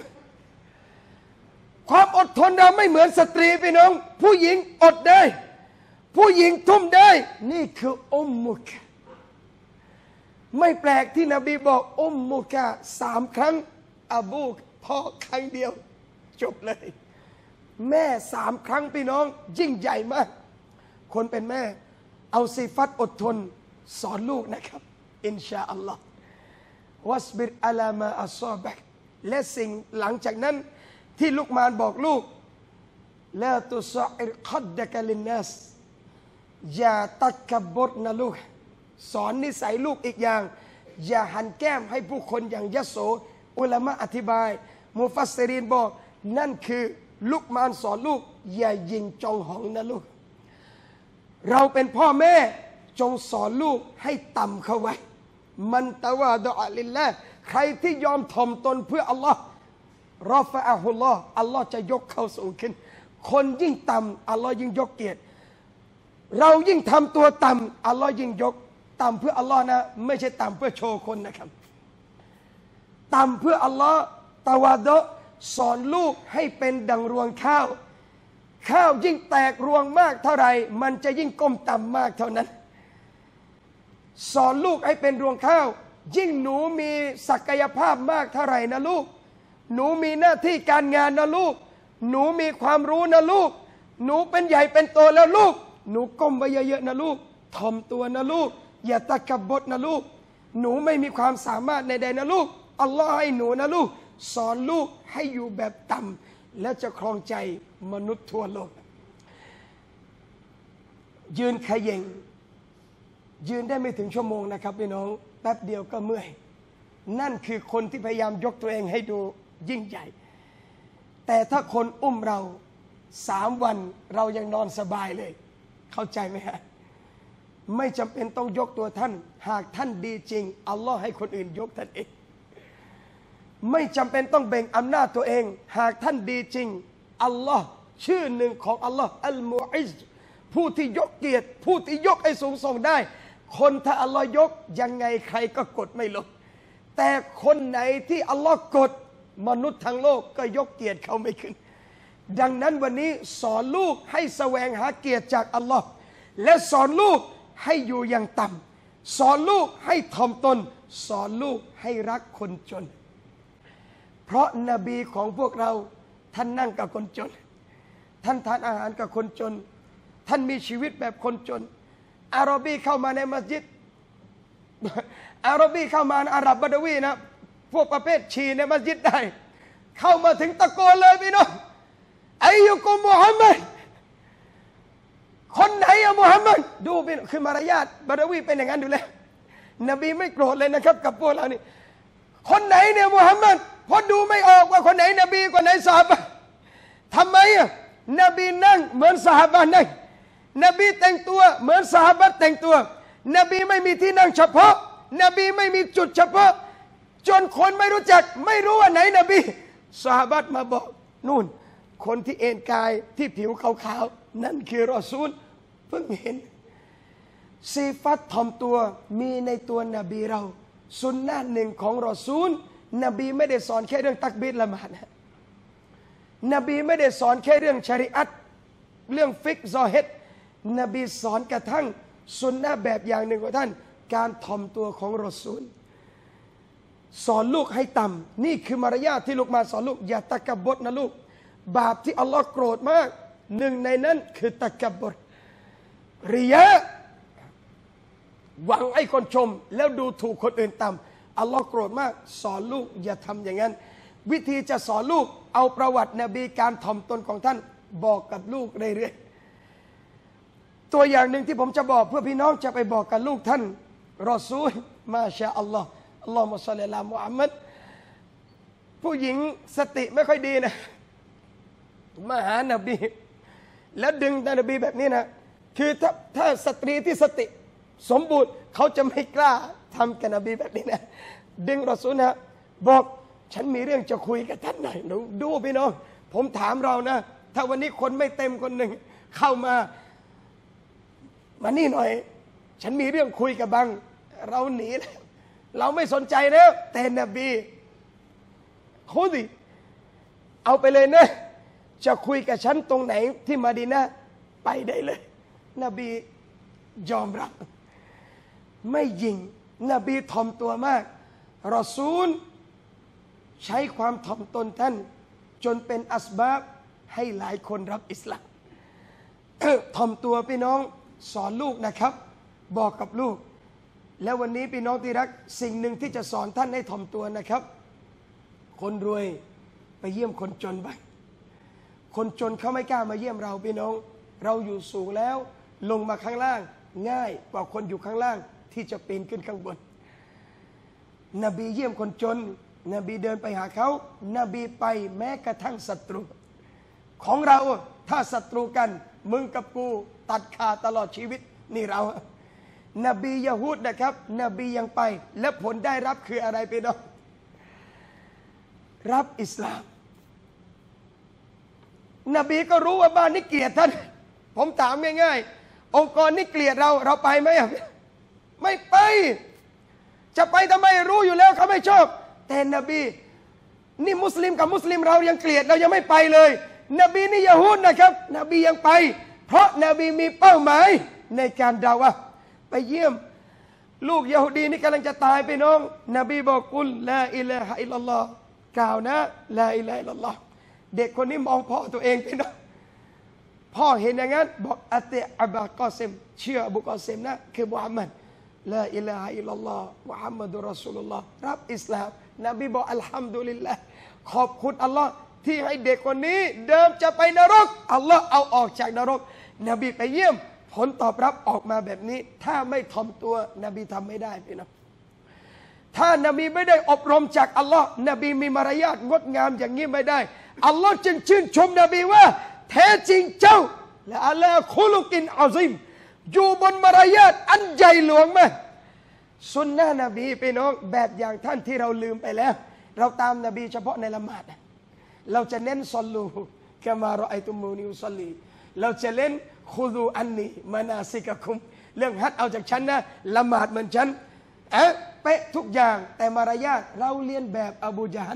ความอดทนเราไม่เหมือนสตรีพี่น้องผู้หญิงอดได้ผู้หญิงทุ่มได้นี่คืออุมมุกะไม่แปลกที่นบีบอกอุมมุกะ3 ครั้งอบูพ่อครั้งเดียวจบเลยแม่3 ครั้งพี่น้องยิ่งใหญ่มากคนเป็นแม่เอาสิฟัตอดทนสอนลูกนะครับอินชาอัลลอฮ์วัสบิรอะลามาอัศซอบักและสิ่งหลังจากนั้นที่ลุกมานบอกลูกลาตุซออิรคัดดะกะลินนัสอย่าตักกบฏนะลูกสอนนิสัยลูกอีกอย่างอย่าหันแก้มให้ผู้คนอย่างยโสอุลามะอธิบายมุฟัสซิรินบอกนั่นคือลุกมานสอนลูกอย่ายิงจองหองนะลูกเราเป็นพ่อแม่จงสอนลูกให้ต่ำเข้าไว้มันตะวาดะลิลละใครที่ยอมถ่อมตนเพื่ออัลลอฮ์รอฟะอะฮุลลอฮ์อัลลอฮ์จะยกเขาสูงขึ้นคนยิ่งต่ำอัลลอฮ์ยิ่งยกเกียรติเรายิ่งทำตัวต่ำอัลลอฮ์ยิ่งยกต่ำเพื่ออัลลอฮ์นะไม่ใช่ต่ำเพื่อโชว์คนนะครับต่ำเพื่ออัลลอฮ์ตะวาดะสอนลูกให้เป็นดังรวงข้าวข้าวยิ่งแตกรวงมากเท่าไหร่มันจะยิ่งก้มต่ำมากเท่านั้นสอนลูกให้เป็นรวงข้าวยิ่งหนูมีศักยภาพมากเท่าไหร่นะลูกหนูมีหน้าที่การงานนะลูกหนูมีความรู้นะลูกหนูเป็นใหญ่เป็นโตแล้วลูกหนูก้มไว้เยอะๆนะลูกถ่อมตัวนะลูกอย่าตะกบฏนะลูกหนูไม่มีความสามารถในใดนะลูกอัลลอฮ์ให้หนูนะลูกสอนลูกให้อยู่แบบต่ำและจะครองใจมนุษย์ทั่วโลกยืนเขย่งยืนได้ไม่ถึงชั่วโมงนะครับพี่น้องแป๊บเดียวก็เมื่อยนั่นคือคนที่พยายามยกตัวเองให้ดูยิ่งใหญ่แต่ถ้าคนอุ้มเรา3 วันเรายังนอนสบายเลยเข้าใจไหมฮะไม่จำเป็นต้องยกตัวท่านหากท่านดีจริงอัลลอฮ์ให้คนอื่นยกท่านเองไม่จำเป็นต้องแบ่งอำนาจตัวเองหากท่านดีจริงอัลลอฮ์ชื่อหนึ่งของอัลลอฮ์อัลมุอิซผู้ที่ยกเกียรติผู้ที่ยกให้สูงส่งได้คนถ้าอัลลอฮ์ยกยังไงใครก็กดไม่ลงแต่คนไหนที่อัลลอฮ์กดมนุษย์ทั้งโลกก็ยกเกียรติเขาไม่ขึ้นดังนั้นวันนี้สอนลูกให้แสวงหาเกียรติจากอัลลอฮ์และสอนลูกให้อยู่อย่างต่ำสอนลูกให้ถ่อมตนสอนลูกให้รักคนจนเพราะนบีของพวกเราท่านนั่งกับคนจนท่านทานอาหารกับคนจนท่านมีชีวิตแบบคนจนอารอบีเข้ามาในมัสยิดอารอบีเข้ามาอาหรับบาดาวีนะพวกประเภทชีในมัสยิดได้เข้ามาถึงตะโกนเลยพี่น้องอัยยุกุมมุฮัมมัดคนไหนอะมุฮัมมัดดูเป็นคือมารยาทบาดาวีเป็นอย่างนั้นอยู่แล้วนบีไม่โกรธเลยนะครับกับพวกเรานี่คนไหนเนี่ยมุฮัมมัดเพราะดูไม่ออกว่าคนไหนนบีคนไหนซอฮาบะห์ทำไมอะนบีนั่งเหมือนซอฮาบะห์นั่งนบีแต่งตัวเหมือนซอฮาบะห์แต่งตัวนบีไม่มีที่นั่งเฉพาะนบีไม่มีจุดเฉพาะจนคนไม่รู้จักไม่รู้ว่าไหนนบีซอฮาบะห์มาบอกนู่นคนที่เอนกายที่ผิวขาวๆนั่นคือรอซูลเพิ่งเห็นซีฟัตถ่อมตัวมีในตัวนบีเราสุนนะหนึ่งของรอซูลนบีไม่ได้สอนแค่เรื่องตักบีรละหมาดนะนบีไม่ได้สอนแค่เรื่องชะรีอะห์เรื่องฟิกซอฮิดนบีสอนกระทั่งสุนนะแบบอย่างหนึ่งของท่านการถ่อมตัวของรอซูลสอนลูกให้ต่ำนี่คือมารยาทที่ลูกมาสอนลูกอย่าตะกบดนะลูกบาปที่อัลลอฮ์โกรธมากหนึ่งในนั้นคือตะกบดริยะหวังให้คนชมแล้วดูถูกคนอื่นต่ำอัลลอฮ์โกรธมากสอนลูกอย่าทำอย่างนั้นวิธีจะสอนลูกเอาประวัตินบีการถ่อมตนของท่านบอกกับลูกเรื่อยๆตัวอย่างหนึ่งที่ผมจะบอกเพื่อพี่น้องจะไปบอกกับลูกท่านรอซูลมาชาอัลลอฮ์อัลลอฮ์มุศลิลามุฮัมมัดผู้หญิงสติไม่ค่อยดีนะมาหานบีแล้วดึงนบีแบบนี้นะคือถ้าสตรีที่สติสมบูรณ์เขาจะไม่กล้าทำกับนบีแบบนี้นะดึงรอซูลนะบอกฉันมีเรื่องจะคุยกับท่านหน่อยดูพี่น้องผมถามเรานะถ้าวันนี้คนไม่เต็มคนหนึ่งเข้ามานี่หน่อยฉันมีเรื่องคุยกับบังเราหนีแล้วเราไม่สนใจแล้วแต่นบีคุยเอาไปเลยนะจะคุยกับฉันตรงไหนที่มะดีนะห์ไปได้เลยนบียอมรับไม่ยิงนบีถ่อมตัวมากรอซูลใช้ความถ่อมตนท่านจนเป็นอัสบาบให้หลายคนรับอิสลาม ถ่อมตัวพี่น้องสอนลูกนะครับบอกกับลูกแล้ววันนี้พี่น้องที่รักสิ่งหนึ่งที่จะสอนท่านให้ถ่อมตัวนะครับคนรวยไปเยี่ยมคนจนบ้างคนจนเขาไม่กล้ามาเยี่ยมเราพี่น้องเราอยู่สูงแล้วลงมาข้างล่างง่ายกว่าคนอยู่ข้างล่างที่จะปีนขึ้นข้างบนนบีเยี่ยมคนจนนบีเดินไปหาเขานบีไปแม้กระทั่งศัตรูของเราถ้าศัตรูกันมึงกับกูตัดขาดตลอดชีวิตนี่เรานบียะฮูดนะครับนบียังไปและผลได้รับคืออะไรพี่น้องรับอิสลามนบีก็รู้ว่าบ้านนี้เกลียดท่านผมถามง่ายๆองค์กรนี้เกลียดเราไปไหมไม่ไปจะไปทำไมรู้อยู่แล้วเขาไม่ชอบแต่นบีนี่มุสลิมกับมุสลิมเรายังเกลียดเรายังไม่ไปเลยนบีนี่ยะฮูดนะครับนบียังไปเพราะนบีมีเป้าหมายในการดาวะห์ไปเยี่ยมลูกยะฮูดีนี่กำลังจะตายไปน้องนบีบอกกุลลาอิลาฮะอิลลัลลอฮ์กล่าวนะลาอิลาฮะอิลลัลลอฮ์เด็กคนนี้มองพ่อตัวเองไปน้องพ่อเห็นอย่างนั้นบอกอัตอับกอซิมเชื่ออบูกอซิมนะคือมุฮัมมัดลาอิลาฮะอิลลัลลอฮ์มุฮัมมัดุรรอซูลุลลอฮ์รับอิสลามนบีบอกอัลฮัมดุลิลลาห์ขอบคุณอัลลอฮ์ที่ให้เด็กคนนี้เดิมจะไปนรกอัลลอฮ์เอาออกจากนรกนบีไปเยี่ยมผลตอบรับออกมาแบบนี้ถ้าไม่ถ่อมตัวนบีทำไม่ได้พี่น้องถ้านบีไม่ได้อบรมจากอัลลอฮ์นบีมีมารยาทงดงามอย่างนี้ไม่ได้อัลลอฮ์จึงชื่นชมนบีว่าแท้จริงเจ้าและอัลลอฮ์คุลุกินอาซิมอยู่บนมารยาทอันใหญ่หลวงมากสุนนะนบีพี่น้องแบบอย่างท่านที่เราลืมไปแล้วเราตามนบีเฉพาะในละหมาดเราจะเน้นซอลลูกะมารอไอตุมูนิอุซอลลีเราจะเล่นคุดูอันนีมานาซิกะคุมเรื่องฮัจญ์เอาจากฉันนะละหมาดเหมือนฉันเป๊ะทุกอย่างแต่มารยาทเราเรียนแบบอบูญะฮัล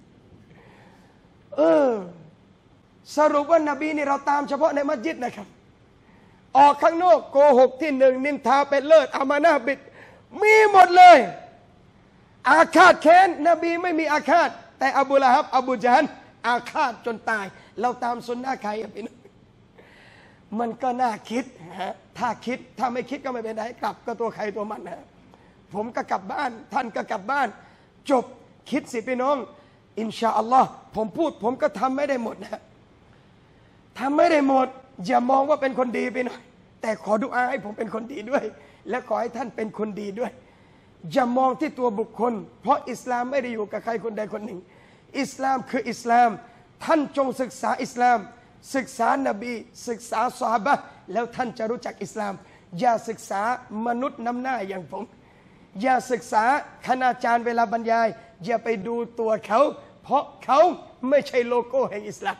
สรุปว่านบีนี่เราตามเฉพาะในมัสยิดนะครับออกข้างนอกโกหกที่หนึ่งนินทาเป็นเลิศอามานะห์บิดมีหมดเลยอาฆาตแค้นนบีไม่มีอาฆาตแต่อบูละฮับอบูญะฮัลอาฆาตจนตายเราตามสุนนะใครพี่น้องมันก็น่าคิดนะฮะถ้าไม่คิดก็ไม่เป็นไรกลับก็ตัวใครตัวมันนะผมก็กลับบ้านท่านก็กลับบ้านจบคิดสิพี่น้องอินชาอัลลอฮ์ผมก็ทำไม่ได้หมดนะทำไม่ได้หมดอย่ามองว่าเป็นคนดีไปหน่อยแต่ขอดุอาให้ผมเป็นคนดีด้วยและขอให้ท่านเป็นคนดีด้วยอย่ามองที่ตัวบุคคลเพราะอิสลามไม่ได้อยู่กับใครคนใดคนหนึ่งอิสลามคืออิสลามท่านจงศึกษาอิสลามศึกษานบีศึกษาซอฮาบะห์แล้วท่านจะรู้จักอิสลามอย่าศึกษามนุษย์นำหน้าอย่างผมอย่าศึกษาคณาจารย์เวลาบรรยายอย่าไปดูตัวเขาเพราะเขาไม่ใช่โลโก้แห่งอิสลาม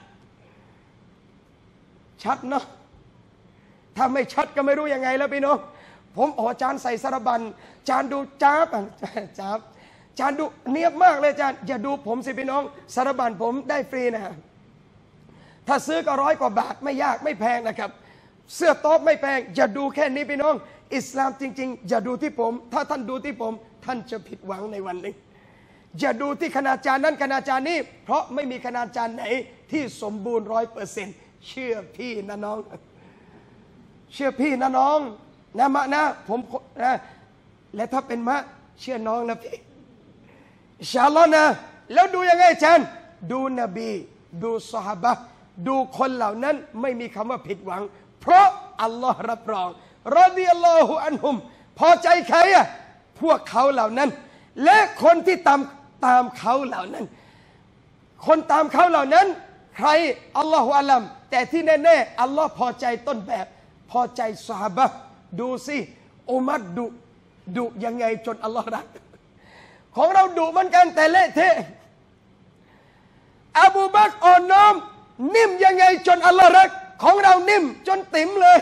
ชัดเนาะถ้าไม่ชัดก็ไม่รู้ยังไงแล้วพี่น้องผมอาจารย์ใส่สารบัญอาจารย์ดูจ้าบอาจารย์ดูเนียบมากเลยอาจารย์อย่าดูผมสิพี่น้องสารบัญผมได้ฟรีนะถ้าซื้อก็100 กว่าบาทไม่ยากไม่แพงนะครับเสื้อโต๊ะไม่แพงอย่าดูแค่นี้พี่น้องอิสลามจริงๆอย่าดูที่ผมถ้าท่านดูที่ผมท่านจะผิดหวังในวันหนึ่งอย่าดูที่คณาจารย์นั้นคณาจารย์นี้เพราะไม่มีคณาจารย์ไหนที่สมบูรณ์100%เชื่อพี่นะน้องเชื่อพี่นะน้องนะมะนะผมนะและถ้าเป็นมะเชื่อน้องนะพี่อินชาอัลลอฮ์นะแล้วดูยังไงอาจารย์ดูนบีดูซอฮาบะห์ดูคนเหล่านั้นไม่มีคำว่าผิดหวังเพราะอัลลอฮ์รับรองรอฎิยัลลอฮุอันฮุมพอใจใครอะพวกเขาเหล่านั้นและคนที่ตามเขาเหล่านั้นคนตามเขาเหล่านั้นใครอัลลอฮฺอัลลัมแต่ที่แน่ๆอัลลอฮ์พอใจต้นแบบพอใจซอฮาบะห์ดูสิอุมัรดุยังไงจนอัลลอฮ์รักของเราดุเหมือนกันแต่เละเทะอบูบักรอ่อนน้อมนิ่มยังไงจนอัลลอฮ์รักของเรานิ่มจนติ๋มเลย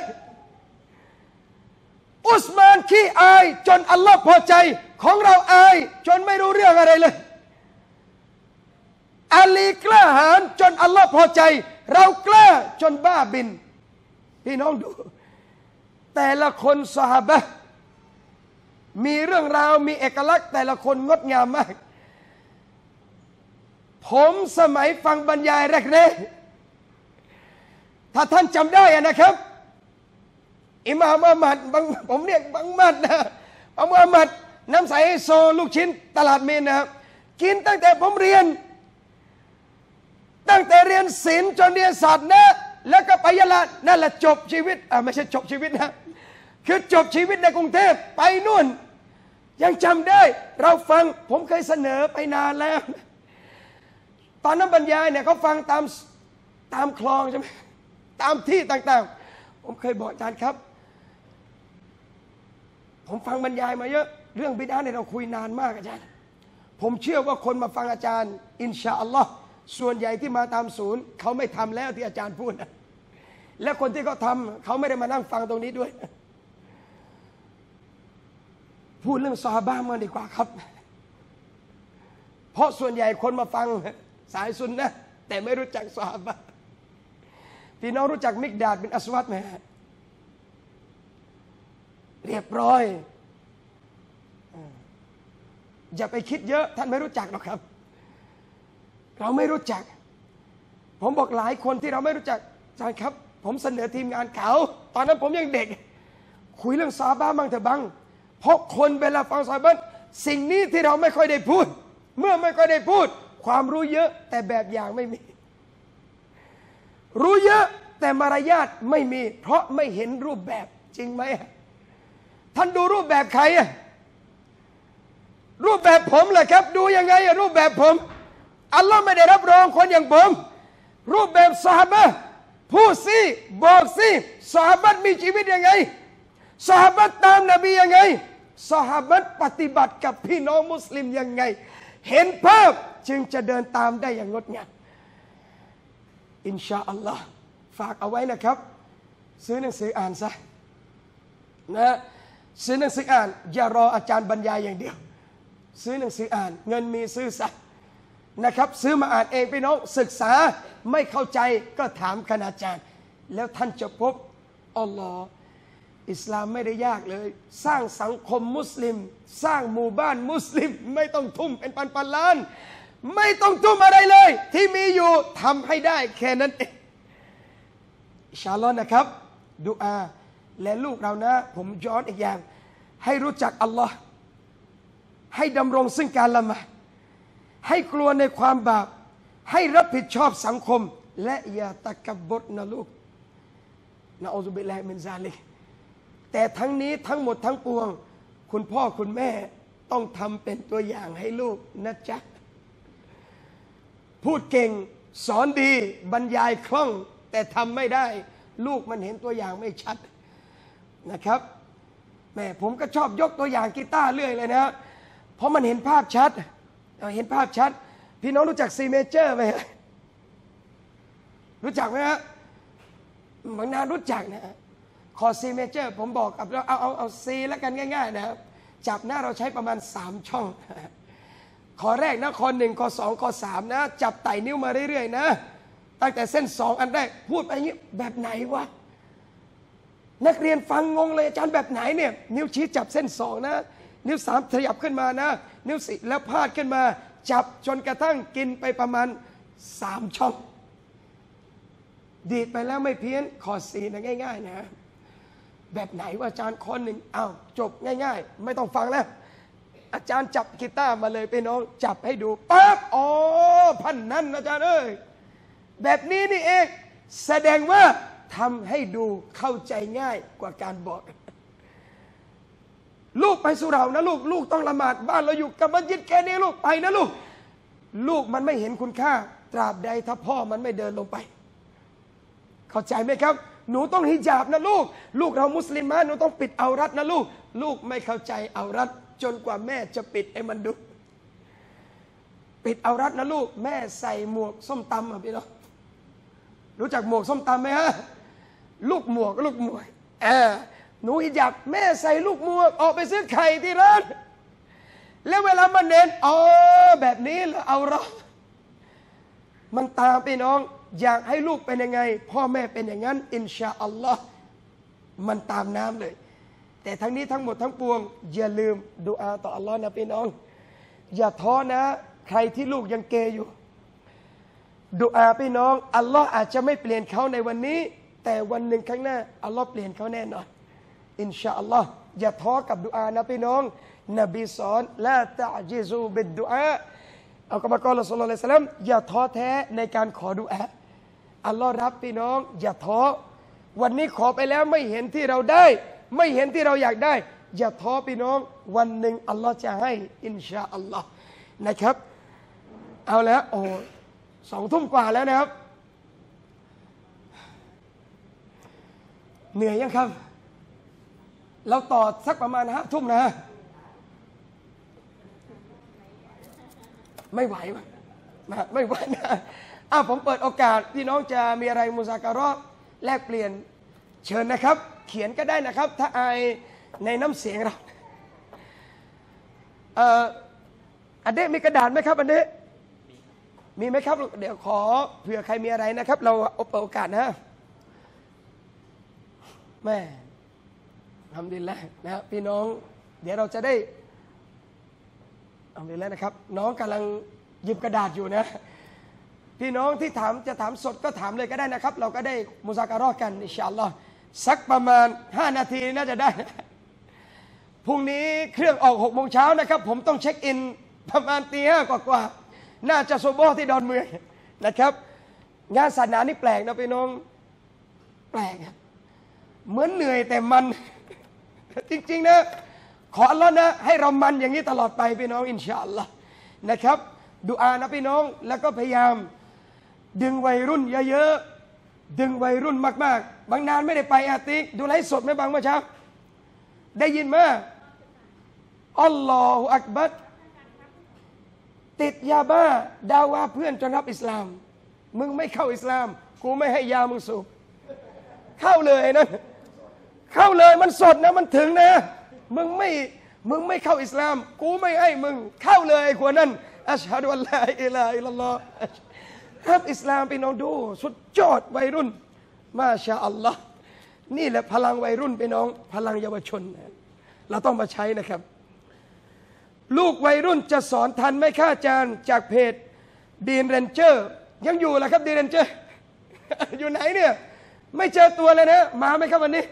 อุสมานขี้อายจนอัลลอฮ์พอใจของเราอายจนไม่รู้เรื่องอะไรเลยอาลีกล้าหาญจนอัลลอฮ์พอใจเรากล้าจนบ้าบินพี่น้องดูแต่ละคนซอฮาบะห์มีเรื่องราวมีเอกลักษณ์แต่ละคนงดงามมากผมสมัยฟังบรรยายแรกๆถ้าท่านจำได้นะครับอิหม่ามอัมัดผมเรียกบังมัดนะอัมัดน้ำใสโซลูกชิ้นตลาดเมนนะครับกินตั้งแต่ผมเรียนศิลป์จนเรียนศาสตร์นะแล้วก็ไปยะลานั่นแหละจบชีวิตไม่ใช่จบชีวิตนะคือจบชีวิตในกรุงเทพไปนู่นยังจำได้เราฟังผมเคยเสนอไปนานแล้วตอนนั้นบรรยายเนี่ยเขาฟังตามคลองใช่ไหมตามที่ต่างๆผมเคยบอกอาจารย์ครับผมฟังบรรยายมาเยอะเรื่องบิดาเนี่ยเราคุยนานมากอาจารย์ผมเชื่อว่าคนมาฟังอาจารย์อินชาอัลลอฮ์ส่วนใหญ่ที่มาตามศูนย์เขาไม่ทำแล้วที่อาจารย์พูดนะและคนที่เขาทำเขาไม่ได้มานั่งฟังตรงนี้ด้วยพูดเรื่องซอฮาบะห์มาดีกว่าครับเพราะส่วนใหญ่คนมาฟังสายซุนนะแต่ไม่รู้จักซอฮาบะห์พี่น้องรู้จักมิกดาดบินอัสวัดไหมเรียบร้อยอย่าไปคิดเยอะท่านไม่รู้จักหรอกครับเราไม่รู้จักผมบอกหลายคนที่เราไม่รู้จักอาจารย์ครับผมเสนอทีมงานเขาตอนนั้นผมยังเด็กคุยเรื่องซอฮาบะห์บ้างเถอะบังเพราะคนเวลาฟังซอฮาบะห์สิ่งนี้ที่เราไม่ค่อยได้พูดเมื่อไม่ค่อยได้พูดความรู้เยอะแต่แบบอย่างไม่มีรู้เยอะแต่มารยาทไม่มีเพราะไม่เห็นรูปแบบจริงไหมท่านดูรูปแบบใครอะรูปแบบผมแหละครับดูยังไงรูปแบบผมอัลลอฮ์ไม่ได้รับรองคนอย่างผมรูปแบบซอฮาบะห์พูดสิบอกสิซอฮาบะห์มีชีวิตยังไงซอฮาบะห์ตามนบียังไงซอฮาบะห์ปฏิบัติกับพี่น้องมุสลิมยังไงเห็นภาพจึงจะเดินตามได้อย่างงดงามอินชาอัลลอฮ์ฝากเอาไว้นะครับซื้อหนังสืออ่านซะนะซื้อหนังสืออ่านอย่ารออาจารย์บรรยายอย่างเดียวซื้อหนังสืออ่านเงินมีซื้อซะนะครับซื้อมาอ่านเองพี่น้องศึกษาไม่เข้าใจก็ถามคณาจารย์แล้วท่านจะพบอัลลอฮ์อิสลามไม่ได้ยากเลยสร้างสังคมมุสลิมสร้างหมู่บ้านมุสลิมไม่ต้องทุ่มเป็นพันล้านไม่ต้องทุ่มอะไรเลยที่มีอยู่ทำให้ได้แค่นั้นเองอินชาอัลลอฮ์นะครับดุอาและลูกเรานะผมย้อนอีกอย่างให้รู้จักอัลลอฮ์ให้ดำรงซึ่งการละหมาดให้กลัวในความบาปให้รับผิดชอบสังคมและอย่าตะกบฏนะลูกนะอูซุบิลลาฮิมินซาลิกแต่ทั้งนี้ทั้งหมดทั้งปวงคุณพ่อคุณแม่ต้องทำเป็นตัวอย่างให้ลูกนะจ๊ะพูดเก่งสอนดีบรรยายคล่องแต่ทำไม่ได้ลูกมันเห็นตัวอย่างไม่ชัดนะครับแม่ผมก็ชอบยกตัวอย่างกีตาร์เรื่อยเลยนะเพราะมันเห็นภาพชัดพี่น้องรู้จัก C major ไหมรู้จักไหมฮะบางนานรู้จักนะคอ C major ผมบอกกับเราเอา C แล้วกันง่ายๆนะครับจับหน้าเราใช้ประมาณ3ช่องคอแรกนะคอ1คอ2คอ3นะจับไต่นิ้วมาเรื่อยๆนะตั้งแต่เส้น2อันแรกพูดไปอย่างนี้แบบไหนวะนักเรียนฟังงงเลยอาจารย์แบบไหนเนี่ยนิ้วชี้จับเส้น2นะนิ้ว3ขยับขึ้นมานะนิ้ว4แล้วพาดขึ้นมาจับจนกระทั่งกินไปประมาณ3ช่องดีดไปแล้วไม่เพี้ยนคอ4นะง่ายๆนะแบบไหนว่าอาจารย์คอ1อ้าวจบง่ายๆไม่ต้องฟังแล้วอาจารย์จับกีตาร์มาเลยไปน้องจับให้ดูปั๊บอ๋อพันนั้นอาจารย์เอ้ยแบบนี้นี่เองแสดงว่าทำให้ดูเข้าใจง่ายกว่าการบอกลูกไปสุเหร่านะลูกต้องละหมาดบ้านเราอยู่กับมัสยิดแค่นี้ลูกไปนะลูกมันไม่เห็นคุณค่าตราบใดถ้าพ่อมันไม่เดินลงไปเข้าใจไหมครับหนูต้องฮิญาบนะลูกเรามุสลิมะหนูต้องปิดเอารัดนะลูกไม่เข้าใจเอารัดจนกว่าแม่จะปิดให้มันดูปิดเอารัดนะลูกแม่ใส่หมวกส้มตำอ่ะพี่น้องรู้จักหมวกส้มตำไหมฮะลูกหมวกหนูฮิญาบแม่ใส่ลูกหมวกออกไปซื้อไข่ที่ร้านแล้วเวลามันเน้นอ๋อแบบนี้เหรอเอาเรามันตามพี่น้องอยากให้ลูกเป็นยังไงพ่อแม่เป็นอย่างนั้นอินชาอัลลอฮ์มันตามน้ำเลยแต่ทั้งนี้ทั้งหมดทั้งปวงอย่าลืมดุอาต่ออัลลอฮ์นะพี่น้องอย่าท้อนะใครที่ลูกยังเกยอยู่ดุอาพี่น้องอัลลอฮ์อาจจะไม่เปลี่ยนเขาในวันนี้แต่วันหนึ่งข้างหน้าอัลลอฮ์เปลี่ยนเขาแน่นอนอินชาอัลลอฮ์อย่าท้อกับดุอานะพี่น้องนบีสอนละตะจิซูบิดดุอาอัลกุรอานศ็อลลัลลอฮุอะลัยฮิวะซัลลัมอย่าท้อแท้ในการขอดุอาอัลลอฮ์รับพี่น้องอย่าท้อวันนี้ขอไปแล้วไม่เห็นที่เราได้ไม่เห็นที่เราอยากได้อย่าท้อพี่น้องวันหนึ่งอัลลอฮ์จะให้อินชาอัลลอฮ์นะครับเอาแล้วโอ้2 ทุ่มกว่าแล้วนะครับเหนื่อยยังครับเราต่อสักประมาณ5 ทุ่มนะไม่ไหวไม่ไหวนะผมเปิดโอกาสพี่น้องจะมีอะไรมุซาการะห์แลกเปลี่ยนเชิญนะครับเขียนก็ได้นะครับถ้าอายในน้ำเสียงเราอันเดมีกระดาษไหมครับอันเดมีไหมครับเดี๋ยวขอเผื่อใครมีอะไรนะครับเราเปิดโอกาสนะแม่ทำดีแล้วนะพี่น้องเดี๋ยวเราจะได้ทำดีแล้วนะครับน้องกำลังหยิบกระดาษอยู่นะพี่น้องที่จะถามสดก็ถามเลยก็ได้นะครับเราก็ได้มุซาการะห์กันอินชาอัลลอฮ์สักประมาณ5 นาทีน่าจะได้พรุ่งนี้เครื่องออก6 โมงเช้านะครับผมต้องเช็คอินประมาณตี 5กว่าน่าจะซุบฮ์ที่ดอนเมืองนะครับงานศาสนานี่แปลกนะพี่น้องแปลกเหมือนเหนื่อยแต่มันจริงๆนะขออัลลอฮ์นะให้เรามันอย่างนี้ตลอดไปพี่น้องอินชาอัลลอฮ์นะครับดุอานะพี่น้องแล้วก็พยายามดึงวัยรุ่นเยอะๆดึงวัยรุ่นมากๆบางนานไม่ได้ไปอาติกดูไลฟ์สดไหมบางเมื่อเช้าได้ยินไหมอัลลอฮฺอักบัรติดยาบ้าดาว่าเพื่อนจนรับอิสลามมึงไม่เข้าอิสลามกูไม่ให้ยามึงสูบเข้าเลยนะเข้าเลยมันสดนะมันถึงนะมึงไม่เข้าอิสลามกูไม่ให้มึงเข้าเลยคนนั้นอัชฮะดุอัลลอฮฺอิลาอิลลัลลอฮฺครับอิสลามพี่น้องดูสุดยอดวัยรุ่นมาชาอัลลอฮ์นี่แหละพลังวัยรุ่นพี่น้องพลังเยาวชนเราต้องมาใช้นะครับลูกวัยรุ่นจะสอนทันไหมข้าอาจารย์จากเพจดีนเรนเจอร์ยังอยู่เหรอครับดีนเรนเจอร์อยู่ไหนเนี่ยไม่เจอตัวเลยนะมาไหมครับวันนี้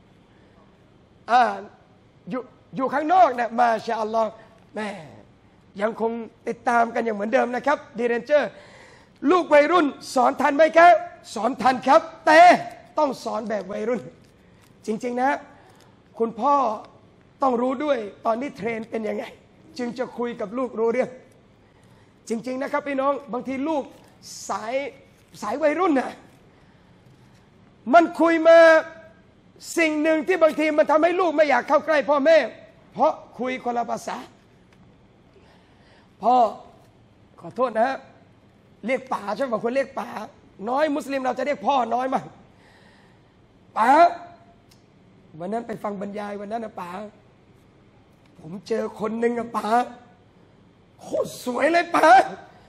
อยู่ข้างนอกนะมาชาอัลลอฮ์แม่ยังคงติดตามกันอย่างเหมือนเดิมนะครับดีเรนเจอร์ลูกวัยรุ่นสอนทันไหมครับสอนทันครับแต่ต้องสอนแบบวัยรุ่นจริงๆนะคุณพ่อต้องรู้ด้วยตอนนี้เทรนเป็นยังไงจึงจะคุยกับลูกรู้เรื่องจริงๆนะครับพี่น้องบางทีลูกสายวัยรุ่นน่ะมันคุยมาสิ่งหนึ่งที่บางทีมันทำให้ลูกไม่อยากเข้าใกล้พ่อแม่เพราะคุยคนละภาษาพ่อขอโทษนะเรียกป๋าใช่ไหมบางคนเรียกป๋าน้อยมุสลิมเราจะเรียกพ่อน้อยมากป๋าวันนั้นไปฟังบรรยายวันนั้นนะป๋าผมเจอคนหนึ่งอะป๋าโคตรสวยเลยป๋า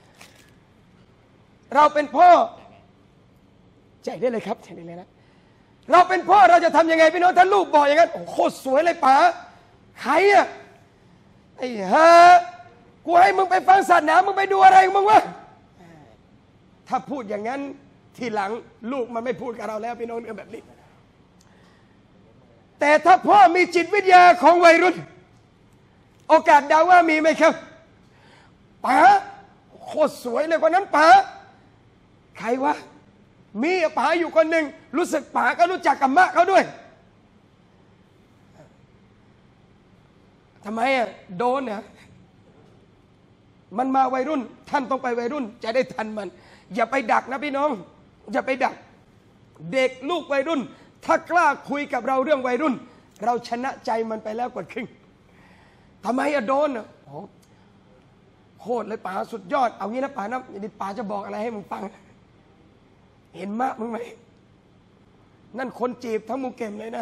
เราเป็นพ่อใจได้เลยครับใจได้เลยนะเราเป็นพ่อเราจะทำยังไงพี่น้องถ้าลูกบอกอย่างนั้นโคตรสวยเลยป๋าใครอะไอ้ฮะกูให้มึงไปฟังศาสนามึงไปดูอะไรมึงวะถ้าพูดอย่างนั้นทีหลังลูกมันไม่พูดกับเราแล้วพี่น้องเรื่องแบบนี้แต่ถ้าพ่อมีจิตวิทยาของวัยรุ่นโอกาสเดาว่ามีไหมครับป๋าโคตรสวยเลยคนนั้นป๋าใครวะมีป๋าอยู่คนหนึ่งรู้สึกป๋าก็รู้จักกับมะเขาด้วยทำไมอ่ะโดนเนี่ยมันมาวัยรุ่นท่านต้องไปวัยรุ่นจะได้ทันมันอย่าไปดักนะพี่น้องอย่าไปดักเด็กลูกวัยรุ่นถ้ากล้าคุยกับเราเรื่องวัยรุ่นเราชนะใจมันไปแล้วกว่าครึ่งทำไมอะโดนอะโคตรเลยป๋าสุดยอดเอางี้นะป๋านะนี่ป๋าจะบอกอะไรให้มึงฟังเห็นมะมึงไหมนั่นคนจีบทั้งมูเก็มเลยนะ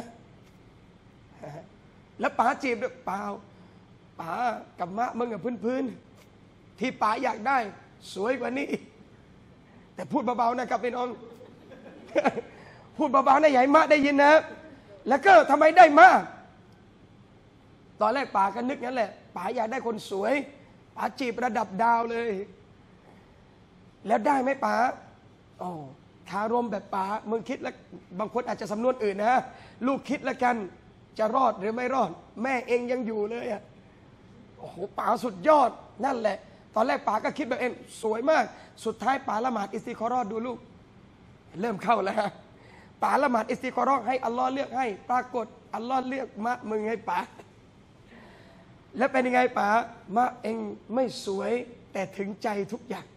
แล้วป๋าจีบด้วยเปล่าป๋ากับมะมึงกับพื้นที่ป๋าอยากได้สวยกว่านี้แต่พูดเบาๆนะครับพี่น้องพูดเบาๆนะอย่าให้มะได้ยินนะแล้วก็ทำไมได้มะตอนแรกป๋าก็นึกงั้นแหละป๋าอยากได้คนสวยป๋าจีบระดับดาวเลยแล้วได้ไหมป๋าอ๋อคารมแบบป๋ามึงคิดแล้วบางคนอาจจะสำนวนอื่นนะลูกคิดแล้วกันจะรอดหรือไม่รอดแม่เองยังอยู่เลยอ่ะโอ้โหป๋าสุดยอดนั่นแหละตอนแรกป๋าก็คิดแบบเองสวยมากสุดท้ายป๋าละหมาดอิสติคอรอดูลูกเริ่มเข้าแล้วป๋าละหมาดอิสติคอรอให้อัลลอฮ์เลือกให้ปรากฏอัลลอฮ์เลือกมะมึงให้ป๋าแล้วเป็นยังไงป๋ามะเองไม่สวยแต่ถึงใจทุกอย่าง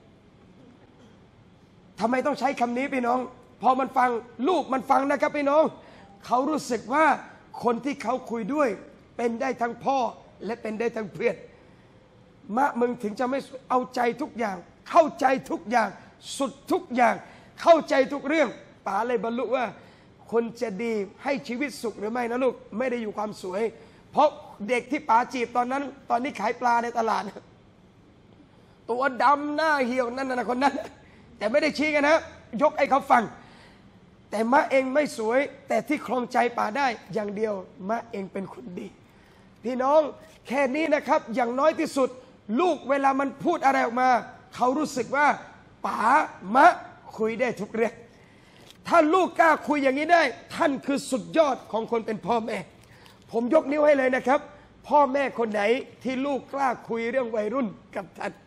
ทำไมต้องใช้คำนี้พี่น้องพอมันฟังลูกมันฟังนะครับพี่น้องเขารู้สึกว่าคนที่เขาคุยด้วยเป็นได้ทั้งพ่อและเป็นได้ทั้งเพื่อนมะมึงถึงจะไม่เอาใจทุกอย่างเข้าใจทุกอย่างสุดทุกอย่างเข้าใจทุกเรื่องป๋าเลยบรรลุว่าคนจะดีให้ชีวิตสุขหรือไม่นะลูกไม่ได้อยู่ความสวยเพราะเด็กที่ป๋าจีบตอนนี้ขายปลาในตลาดตัวดำหน้าเหี่ยวนั่นนะคนนั้นแต่ไม่ได้ชี้กันนะยกให้เขาฟังแต่มะเองไม่สวยแต่ที่ครองใจป๋าได้อย่างเดียวมะเองเป็นคนดีพี่น้องแค่นี้นะครับอย่างน้อยที่สุดลูกเวลามันพูดอะไรออกมาเขารู้สึกว่าป๋ามะคุยได้ทุกเรื่องถ้าลูกกล้าคุยอย่างนี้ได้ท่านคือสุดยอดของคนเป็นพ่อแม่ผมยกนิ้วให้เลยนะครับพ่อแม่คนไหนที่ลูกกล้าคุยเรื่องวัยรุ่นกับท่าน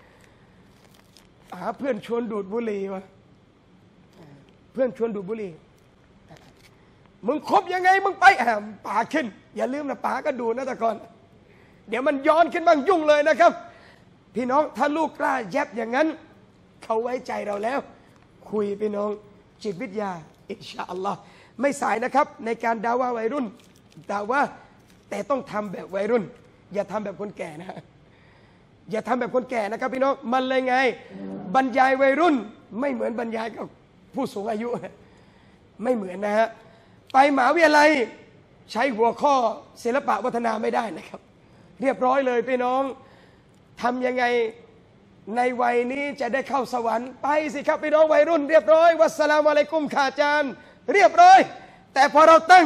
เพื่อนชวนดูดบุหรี่วะเพื่อนชวนดูดบุหรี่มึงคบยังไงมึงไปป๋าขึ้นอย่าลืมนะป๋าก็ดูนะแต่ก่อนเดี๋ยวมันย้อนขึ้นบ้างยุ่งเลยนะครับพี่น้องถ้าลูกกล้าแยบอย่างนั้นเขาไว้ใจเราแล้วคุยพี่น้องจิตวิทยาอินชาอัลลอฮ์ไม่สายนะครับในการดาว่าวัยรุ่นดาว่าแต่ต้องทำแบบวัยรุ่นอย่าทำแบบคนแก่นะอย่าทำแบบคนแก่นะครับพี่น้องมันเลยไงบรรยายวัยรุ่นไม่เหมือนบรรยายกับผู้สูงอายุไม่เหมือนนะฮะไปมหาวิทยาลัยใช้หัวข้อศิลปะวัฒนาไม่ได้นะครับเรียบร้อยเลยพี่น้องทำยังไงในวัยนี้จะได้เข้าสวรรค์ไปสิครับพี่น้องวัยรุ่นเรียบร้อยวัสสลามุอะลัยกุมค่ะอาจารย์เรียบร้อยแต่พอเราตั้ง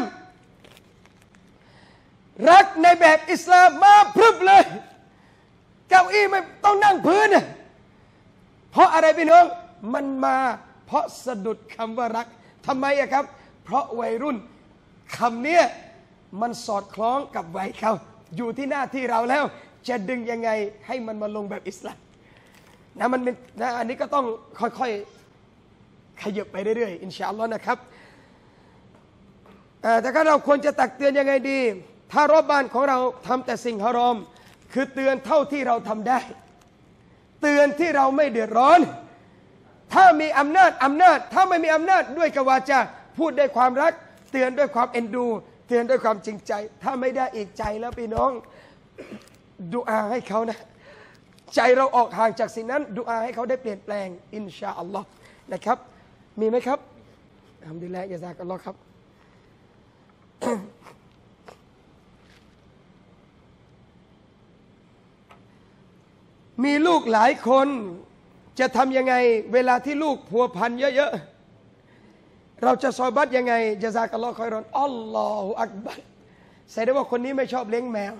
รักในแบบอิสลามมาพรึบเลยเก้าอี้ไม่ต้องนั่งพื้นเพราะอะไรพี่น้องมันมาเพราะสะดุดคำว่ารักทำไมอะครับเพราะวัยรุ่นคำเนี้ยมันสอดคล้องกับวัยเขาอยู่ที่หน้าที่เราแล้วจะดึงยังไงให้มันมาลงแบบอิสลามนะมันเป็นนะอันนี้ก็ต้องค่อยๆขยับไปเรื่อยๆอินชาอัลลอฮ์นะครับแต่ก็เราควรจะตักเตือนยังไงดีถ้ารอบบ้านของเราทำแต่สิ่งฮารอมคือเตือนเท่าที่เราทำได้เตือนที่เราไม่เดือดร้อนถ้ามีอำนาจถ้าไม่มีอำนาจด้วยกวาจาพูดด้วยความรักเตือนด้วยความเอ็นดูเตือนด้วยความจริงใจถ้าไม่ได้อีกใจแล้วพี่น้องดุอาให้เขานะใจเราออกห่างจากสิ่งนั้นดุอาให้เขาได้เปลี่ยนแปลงอินชาอัลลอฮ์นะครับมีไหมครับอัลฮัมดุลิลลาห์ยะซากัลลอฮ์ครับมีลูกหลายคนจะทำยังไงเวลาที่ลูกพัวพันเยอะๆเราจะซอบัตยังไงยะซากัลลอฮ์คอยรอนอัลลอฮฺอักบัรแสดงว่าคนนี้ไม่ชอบเลี้ยงแมว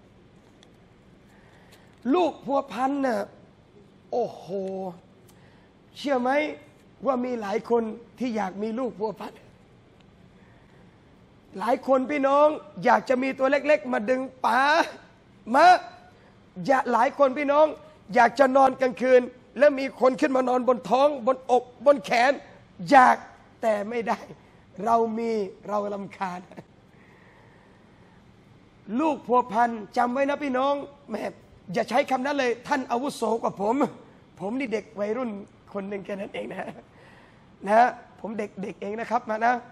ลูกพัวพันน่ะโอ้โหเชื่อไหมว่ามีหลายคนที่อยากมีลูกพัวพันหลายคนพี่น้องอยากจะมีตัวเล็กๆมาดึงป๋ามาหลายคนพี่น้องอยากจะนอนกลางคืนแล้วมีคนขึ้นมานอนบนท้องบนอกบนแขนอยากแต่ไม่ได้เรามีเรารำคาญลูกพัวพันจำไว้นะพี่น้องแม่อย่าใช้คำนั้นเลยท่านอาวุโสกว่าผมนี่เด็กวัยรุ่นคนหนึ่งแค่นั้นเองนะผมเด็กเองนะครับมานะ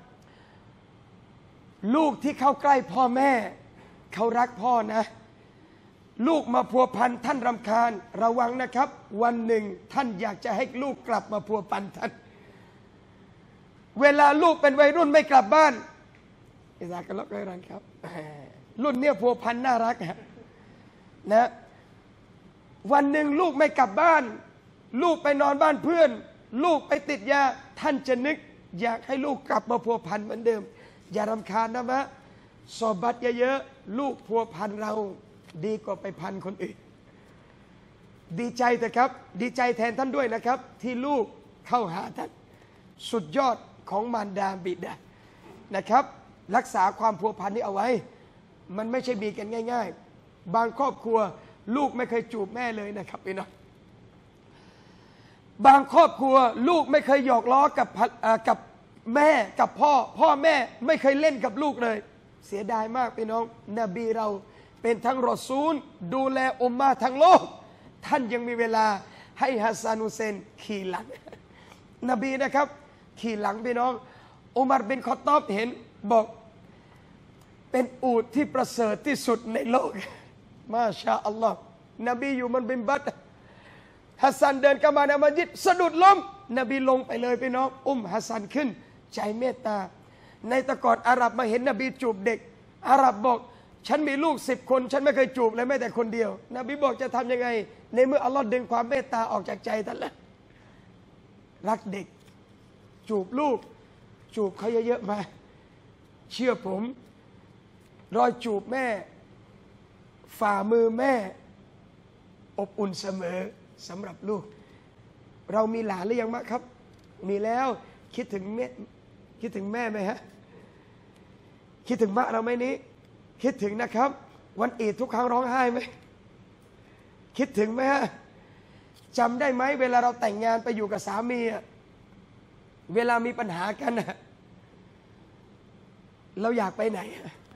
ลูกที่เข้าใกล้พ่อแม่เขารักพ่อนะลูกมาพัวพันท่านรำคาญระวังนะครับวันหนึ่งท่านอยากจะให้ลูกกลับมาพัวพันท่านเวลาลูกเป็นวัยรุ่นไม่กลับบ้านอิสากันล็อกไว้รันครับรุ่นเนี้ยพัวพันน่ารักนะวันหนึ่งลูกไม่กลับบ้านลูกไปนอนบ้านเพื่อนลูกไปติดยาท่านจะนึกอยากให้ลูกกลับมาพัวพันเหมือนเดิมอย่ารำคาญนะมะสอบัตเยอะๆลูกพัวพันเราดีกว่าไปพันคนอื่นดีใจแต่ครับดีใจแทนท่านด้วยนะครับที่ลูกเข้าหาท่านสุดยอดของมารดาบิดานะครับรักษาความพัวพันนี้เอาไว้มันไม่ใช่มีกันง่ายๆบางครอบครัวลูกไม่เคยจูบแม่เลยนะครับพี่น้องบางครอบครัวลูกไม่เคยหยอกล้อกับแม่กับพ่อแม่ไม่เคยเล่นกับลูกเลยเสียดายมากพี่น้องนบีเราเป็นทั้งรอซูลดูแลอุมมะทั้งโลกท่านยังมีเวลาให้ฮัสซันฮุเซนขี่หลังนบีนะครับขี่หลังพี่น้องอุมัรบินคอฏฏอบเห็นบอกเป็นอูฐที่ประเสริฐที่สุดในโลกมาชาอัลลอฮ์นบีอยู่มันบินบัตฮัสซันเดินเข้ามาในมัสยิดสะดุดล้มนบีลงไปเลยพี่น้องฮัสซันขึ้นใจเมตตาในตะกอนอาหรับมาเห็นนบีจูบเด็กอาหรับบอกฉันมีลูก10 คนฉันไม่เคยจูบเลยแม้แต่คนเดียวนบีบอกจะทำยังไงในเมื่ออัลลอฮ์ดึงความเมตตาออกจากใจท่านแล้วรักเด็กจูบลูกจูบเขาเยอะๆมาเชื่อผมรอยจูบแม่ฝ่ามือแม่อบอุ่นเสมอสำหรับลูกเรามีหลานหรือยังมะครับมีแล้วคิดถึงแม่ไหมฮะคิดถึงมะเราไหมนี้คิดถึงนะครับวันอีดทุกครั้งร้องไห้ไหมคิดถึงไหมฮะจำได้ไหมเวลาเราแต่งงานไปอยู่กับสามีเวลามีปัญหากันเราอยากไปไหน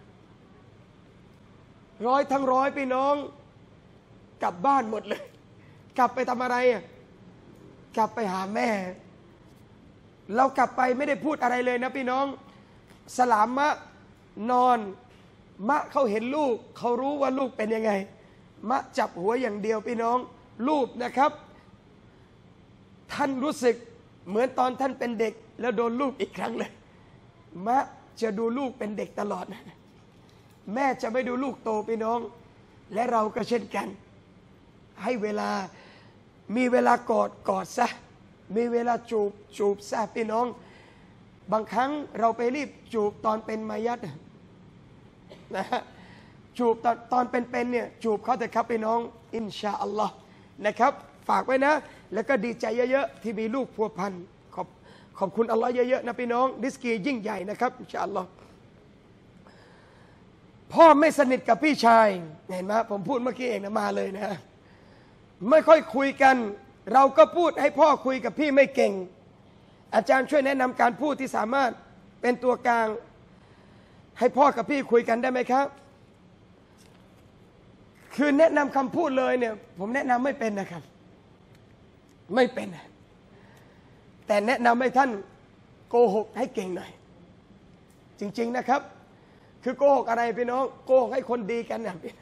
ทั้งร้อยพี่น้องกลับบ้านหมดเลยกลับไปทำอะไรกลับไปหาแม่เรากลับไปไม่ได้พูดอะไรเลยนะพี่น้องสลามมะนอนมะเขาเห็นลูกเขารู้ว่าลูกเป็นยังไงมะจับหัวอย่างเดียวพี่น้องลูกนะครับท่านรู้สึกเหมือนตอนท่านเป็นเด็กแล้วโดนลูกอีกครั้งเลยมะจะดูลูกเป็นเด็กตลอดแม่จะไม่ดูลูกโตพี่น้องและเราก็เช่นกันให้เวลามีเวลากอดซะมีเวลาจูบซะพี่น้องบางครั้งเราไปรีบจูบตอนเป็นมายัดนะฮะจูบตอนเป็นเนี่ยจูบเขาแต่ครับพี่น้องอินชาอัลลอฮ์นะครับฝากไว้นะแล้วก็ดีใจเยอะๆที่มีลูกพัวพันขขอบคุณอัลลอฮ์เยอะๆนะพี่น้องริสกียิ่งใหญ่นะครับอินชาอัลลอฮ์พ่อไม่สนิทกับพี่ชายเห็นไหมผมพูดเมื่อกี้เองนะมาเลยนะไม่ค่อยคุยกันเราก็พูดให้พ่อคุยกับพี่ไม่เก่งอาจารย์ช่วยแนะนำการพูดที่สามารถเป็นตัวกลางให้พ่อกับพี่คุยกันได้ไหมครับคือแนะนำคำพูดเลยเนี่ยผมแนะนำไม่เป็นนะครับไม่เป็นแต่แนะนำให้ท่านโกหกให้เก่งหน่อยจริงๆนะครับคือโกหกอะไรพี่น้องโกหกให้คนดีกันนะพี่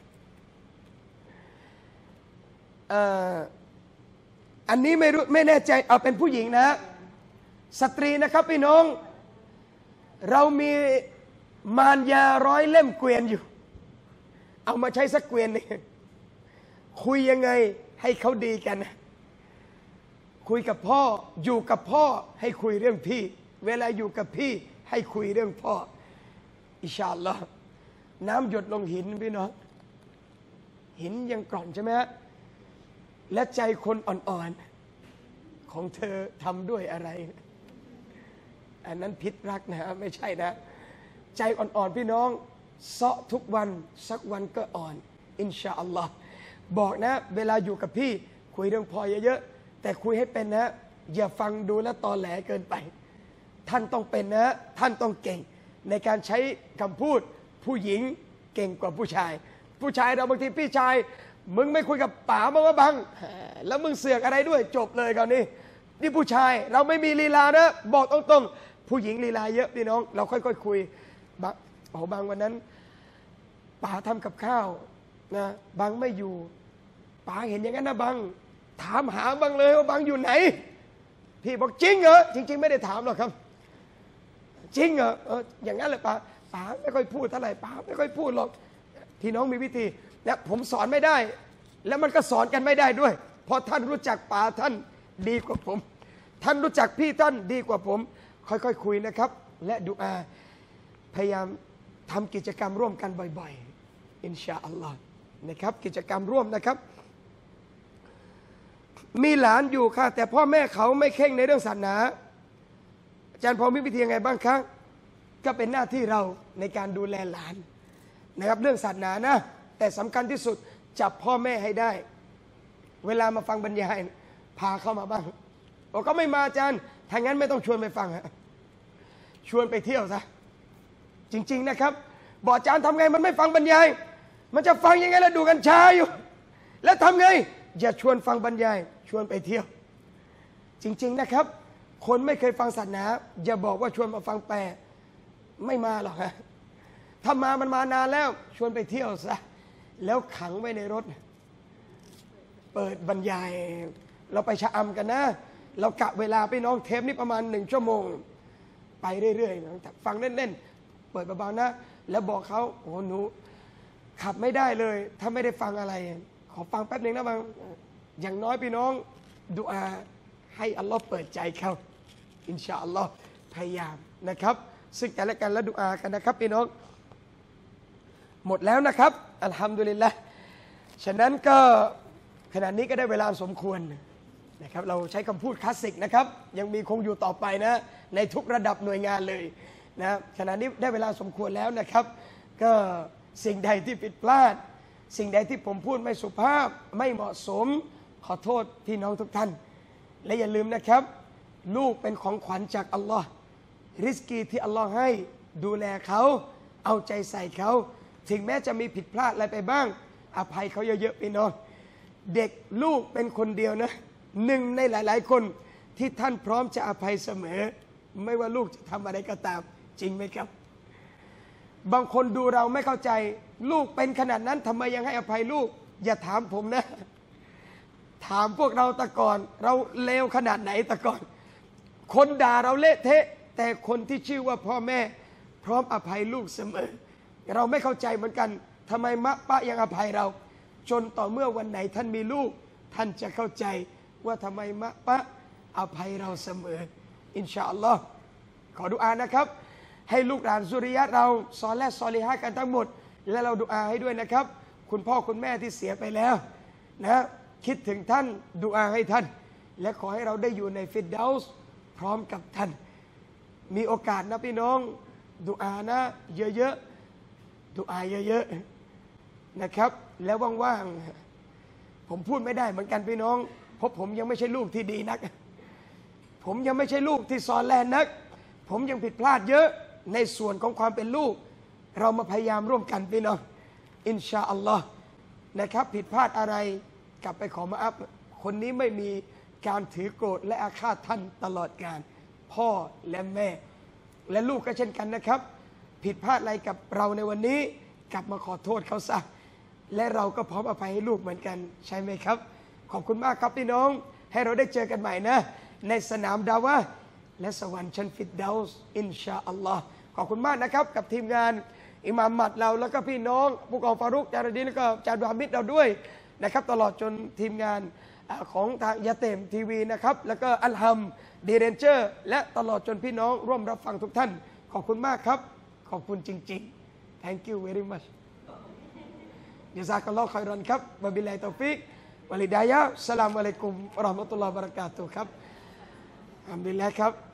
อันนี้ไม่รู้ไม่แน่ใจเอาเป็นผู้หญิงนะสตรีนะครับพี่น้องเรามีมารยา100 เล่มเกวียนอยู่เอามาใช้สักเกวียนนึงคุยยังไงให้เขาดีกันคุยกับพ่ออยู่กับพ่อให้คุยเรื่องพี่เวลาอยู่กับพี่ให้คุยเรื่องพ่ออินชาอัลลอฮ์น้ำหยดลงหินพี่น้องหินยังกร่อนใช่ไหมฮะและใจคนอ่อนๆของเธอทำด้วยอะไรอันนั้นพิษรักนะไม่ใช่นะใจอ่อนๆพี่น้องเซาะทุกวันสักวันก็อ่อนอินชาอัลลอฮ์บอกนะเวลาอยู่กับพี่คุยเรื่องพ่อเยอะๆแต่คุยให้เป็นนะอย่าฟังดูแล้วตอแหลเกินไปท่านต้องเป็นนะท่านต้องเก่งในการใช้คำพูดผู้หญิงเก่งกว่าผู้ชายผู้ชายเราบางทีพี่ชายมึงไม่คุยกับป๋าบ้างวะบังแล้วมึงเสือกอะไรด้วยจบเลยคราวนี้นี่ผู้ชายเราไม่มีลีลานะบอกตรงๆผู้หญิงลีลาเยอะพี่น้องเราค่อยๆคุยบางวันนั้นป๋าทำกับข้าวนะบางไม่อยู่ป๋าเห็นอย่างนั้นนะบางถามหาบางเลยว่าบางอยู่ไหนพี่บอกจริงเหรอจริงๆไม่ได้ถามหรอกครับจริงเหรออย่างนั้นเลยป๋าไม่ค่อยพูดเท่าไหร่ป๋าไม่ค่อยพูดหรอกพี่น้องมีวิธีและผมสอนไม่ได้แล้วมันก็สอนกันไม่ได้ด้วยเพราะท่านรู้จักป๋าท่านดีกว่าผมท่านรู้จักพี่ท่านดีกว่าผมค่อยๆคุยนะครับและดุอาพยายามทำกิจกรรมร่วมกันบ่อยๆอินชาอัลลอฮ์นะครับกิจกรรมร่วมนะครับมีหลานอยู่ค่ะแต่พ่อแม่เขาไม่เข่งในเรื่องศาสนาอาจารย์พอมีวิธียังไงบ้างครับก็เป็นหน้าที่เราในการดูแลหลานนะครับเรื่องศาสนานะแต่สำคัญที่สุดจับพ่อแม่ให้ได้เวลามาฟังบรรยายพาเข้ามาบ้างบอกก็ไม่มาอาจารย์ถ้างั้นไม่ต้องชวนไปฟังชวนไปเที่ยวซะจริงๆนะครับบอกอาจารย์ทำไงมันไม่ฟังบรรยายมันจะฟังยังไงแล้วดูกัญชาอยู่แล้วทำไงอย่าชวนฟังบรรยายชวนไปเที่ยวจริงๆนะครับคนไม่เคยฟังศาสนาอย่าบอกว่าชวนมาฟังแปลไม่มาหรอกฮะถ้ามามันมานานแล้วชวนไปเที่ยวซะแล้วขังไว้ในรถเปิดบรรยายเราไปชะอำกันนะเรากะเวลาไปน้องเทปนี้ประมาณ1 ชั่วโมงไปเรื่อยๆฟังเล่นๆเปิดเบาๆนะแล้วบอกเขาโอ้หนูขับไม่ได้เลยถ้าไม่ได้ฟังอะไรขอฟังแป๊บนึงนะบางอย่างน้อยพี่น้องดุอาให้อัลลอฮ์เปิดใจเขาอินชาอัลลอฮ์พยายามนะครับซึ่งกันและกันและดุอากันนะครับพี่น้องหมดแล้วนะครับอัลฮัมดุลิลละห์ฉะนั้นก็ขณะนี้ก็ได้เวลาสมควรนะครับเราใช้คำพูดคลาสสิกนะครับยังมีคงอยู่ต่อไปนะในทุกระดับหน่วยงานเลยนะขณะนี้ได้เวลาสมควรแล้วนะครับก็สิ่งใดที่ผิดพลาดสิ่งใดที่ผมพูดไม่สุภาพไม่เหมาะสมขอโทษพี่น้องทุกท่านและอย่าลืมนะครับลูกเป็นของขวัญจากอัลลอฮ์ริสกีที่อัลลอฮ์ให้ดูแลเขาเอาใจใส่เขาถึงแม้จะมีผิดพลาดอะไรไปบ้างอภัยเขาเยอะๆพี่น้องเด็กลูกเป็นคนเดียวนะหนึ่งในหลายๆคนที่ท่านพร้อมจะอภัยเสมอไม่ว่าลูกจะทำอะไรก็ตามจริงไหมครับบางคนดูเราไม่เข้าใจลูกเป็นขนาดนั้นทำไมยังให้อภัยลูกอย่าถามผมนะถามพวกเราแต่ก่อนเราเลวขนาดไหนแต่ก่อนคนด่าเราเละเทะแต่คนที่ชื่อว่าพ่อแม่พร้อมอภัยลูกเสมอเราไม่เข้าใจเหมือนกันทำไมมะปะยังอภัยเราจนต่อเมื่อวันไหนท่านมีลูกท่านจะเข้าใจว่าทำไมมะปะอภัยเราเสมออินชาอัลลอฮ์ขอดุอานะครับให้ลูกหลานซุริยะเราซอเลห์ซอลิฮะกันทั้งหมดและเราดุอาให้ด้วยนะครับคุณพ่อคุณแม่ที่เสียไปแล้วนะคิดถึงท่านดุอาให้ท่านและขอให้เราได้อยู่ในฟิรเดาส์พร้อมกับท่านมีโอกาสนะพี่น้องดุอานะเยอะๆดุอาเยอะๆนะครับแล้วว่างๆผมพูดไม่ได้เหมือนกันพี่น้องเพราะผมยังไม่ใช่ลูกที่ดีนักผมยังไม่ใช่ลูกที่ซอแลนนักผมยังผิดพลาดเยอะในส่วนของความเป็นลูกเรามาพยายามร่วมกันพี่น้องอินชาอัลลอฮ์นะครับผิดพลาดอะไรกลับไปขอมาอัพคนนี้ไม่มีการถือโกรธและอาฆาตท่านตลอดกาลพ่อและแม่และลูกก็เช่นกันนะครับผิดพลาดอะไรกับเราในวันนี้กลับมาขอโทษเขาซะและเราก็พร้อมอภัยให้ลูกเหมือนกันใช่ไหมครับขอบคุณมากครับพี่น้องให้เราได้เจอกันใหม่นะในสนามดาวะและสวรรค์ชั้นฟิดเดาส์อินชาอัลลอฮ์ขอบคุณมากนะครับกับทีมงานอิหม่ามมัดเราแล้วก็พี่น้องผู้กองฟารุกจารดีแล้วก็จารย์บามิดเราด้วยนะครับตลอดจนทีมงานของทางยาเต็มทีวีนะครับแล้วก็อัลฮัมดีเรนเจอร์และตลอดจนพี่น้องร่วมรับฟังทุกท่านขอบคุณมากครับขอบคุณจริงๆ thank you very much ยะซากัลลอฮุค็อยรอนครับวะบิลลาฮิตอฟิกวะลิดายะฮ์อัสสลามุอะลัยกุมวะเราะห์มะตุลลอฮิวะบะเราะกาตุฮ์ครับอัลฮัมดุลิลลาห์ครับ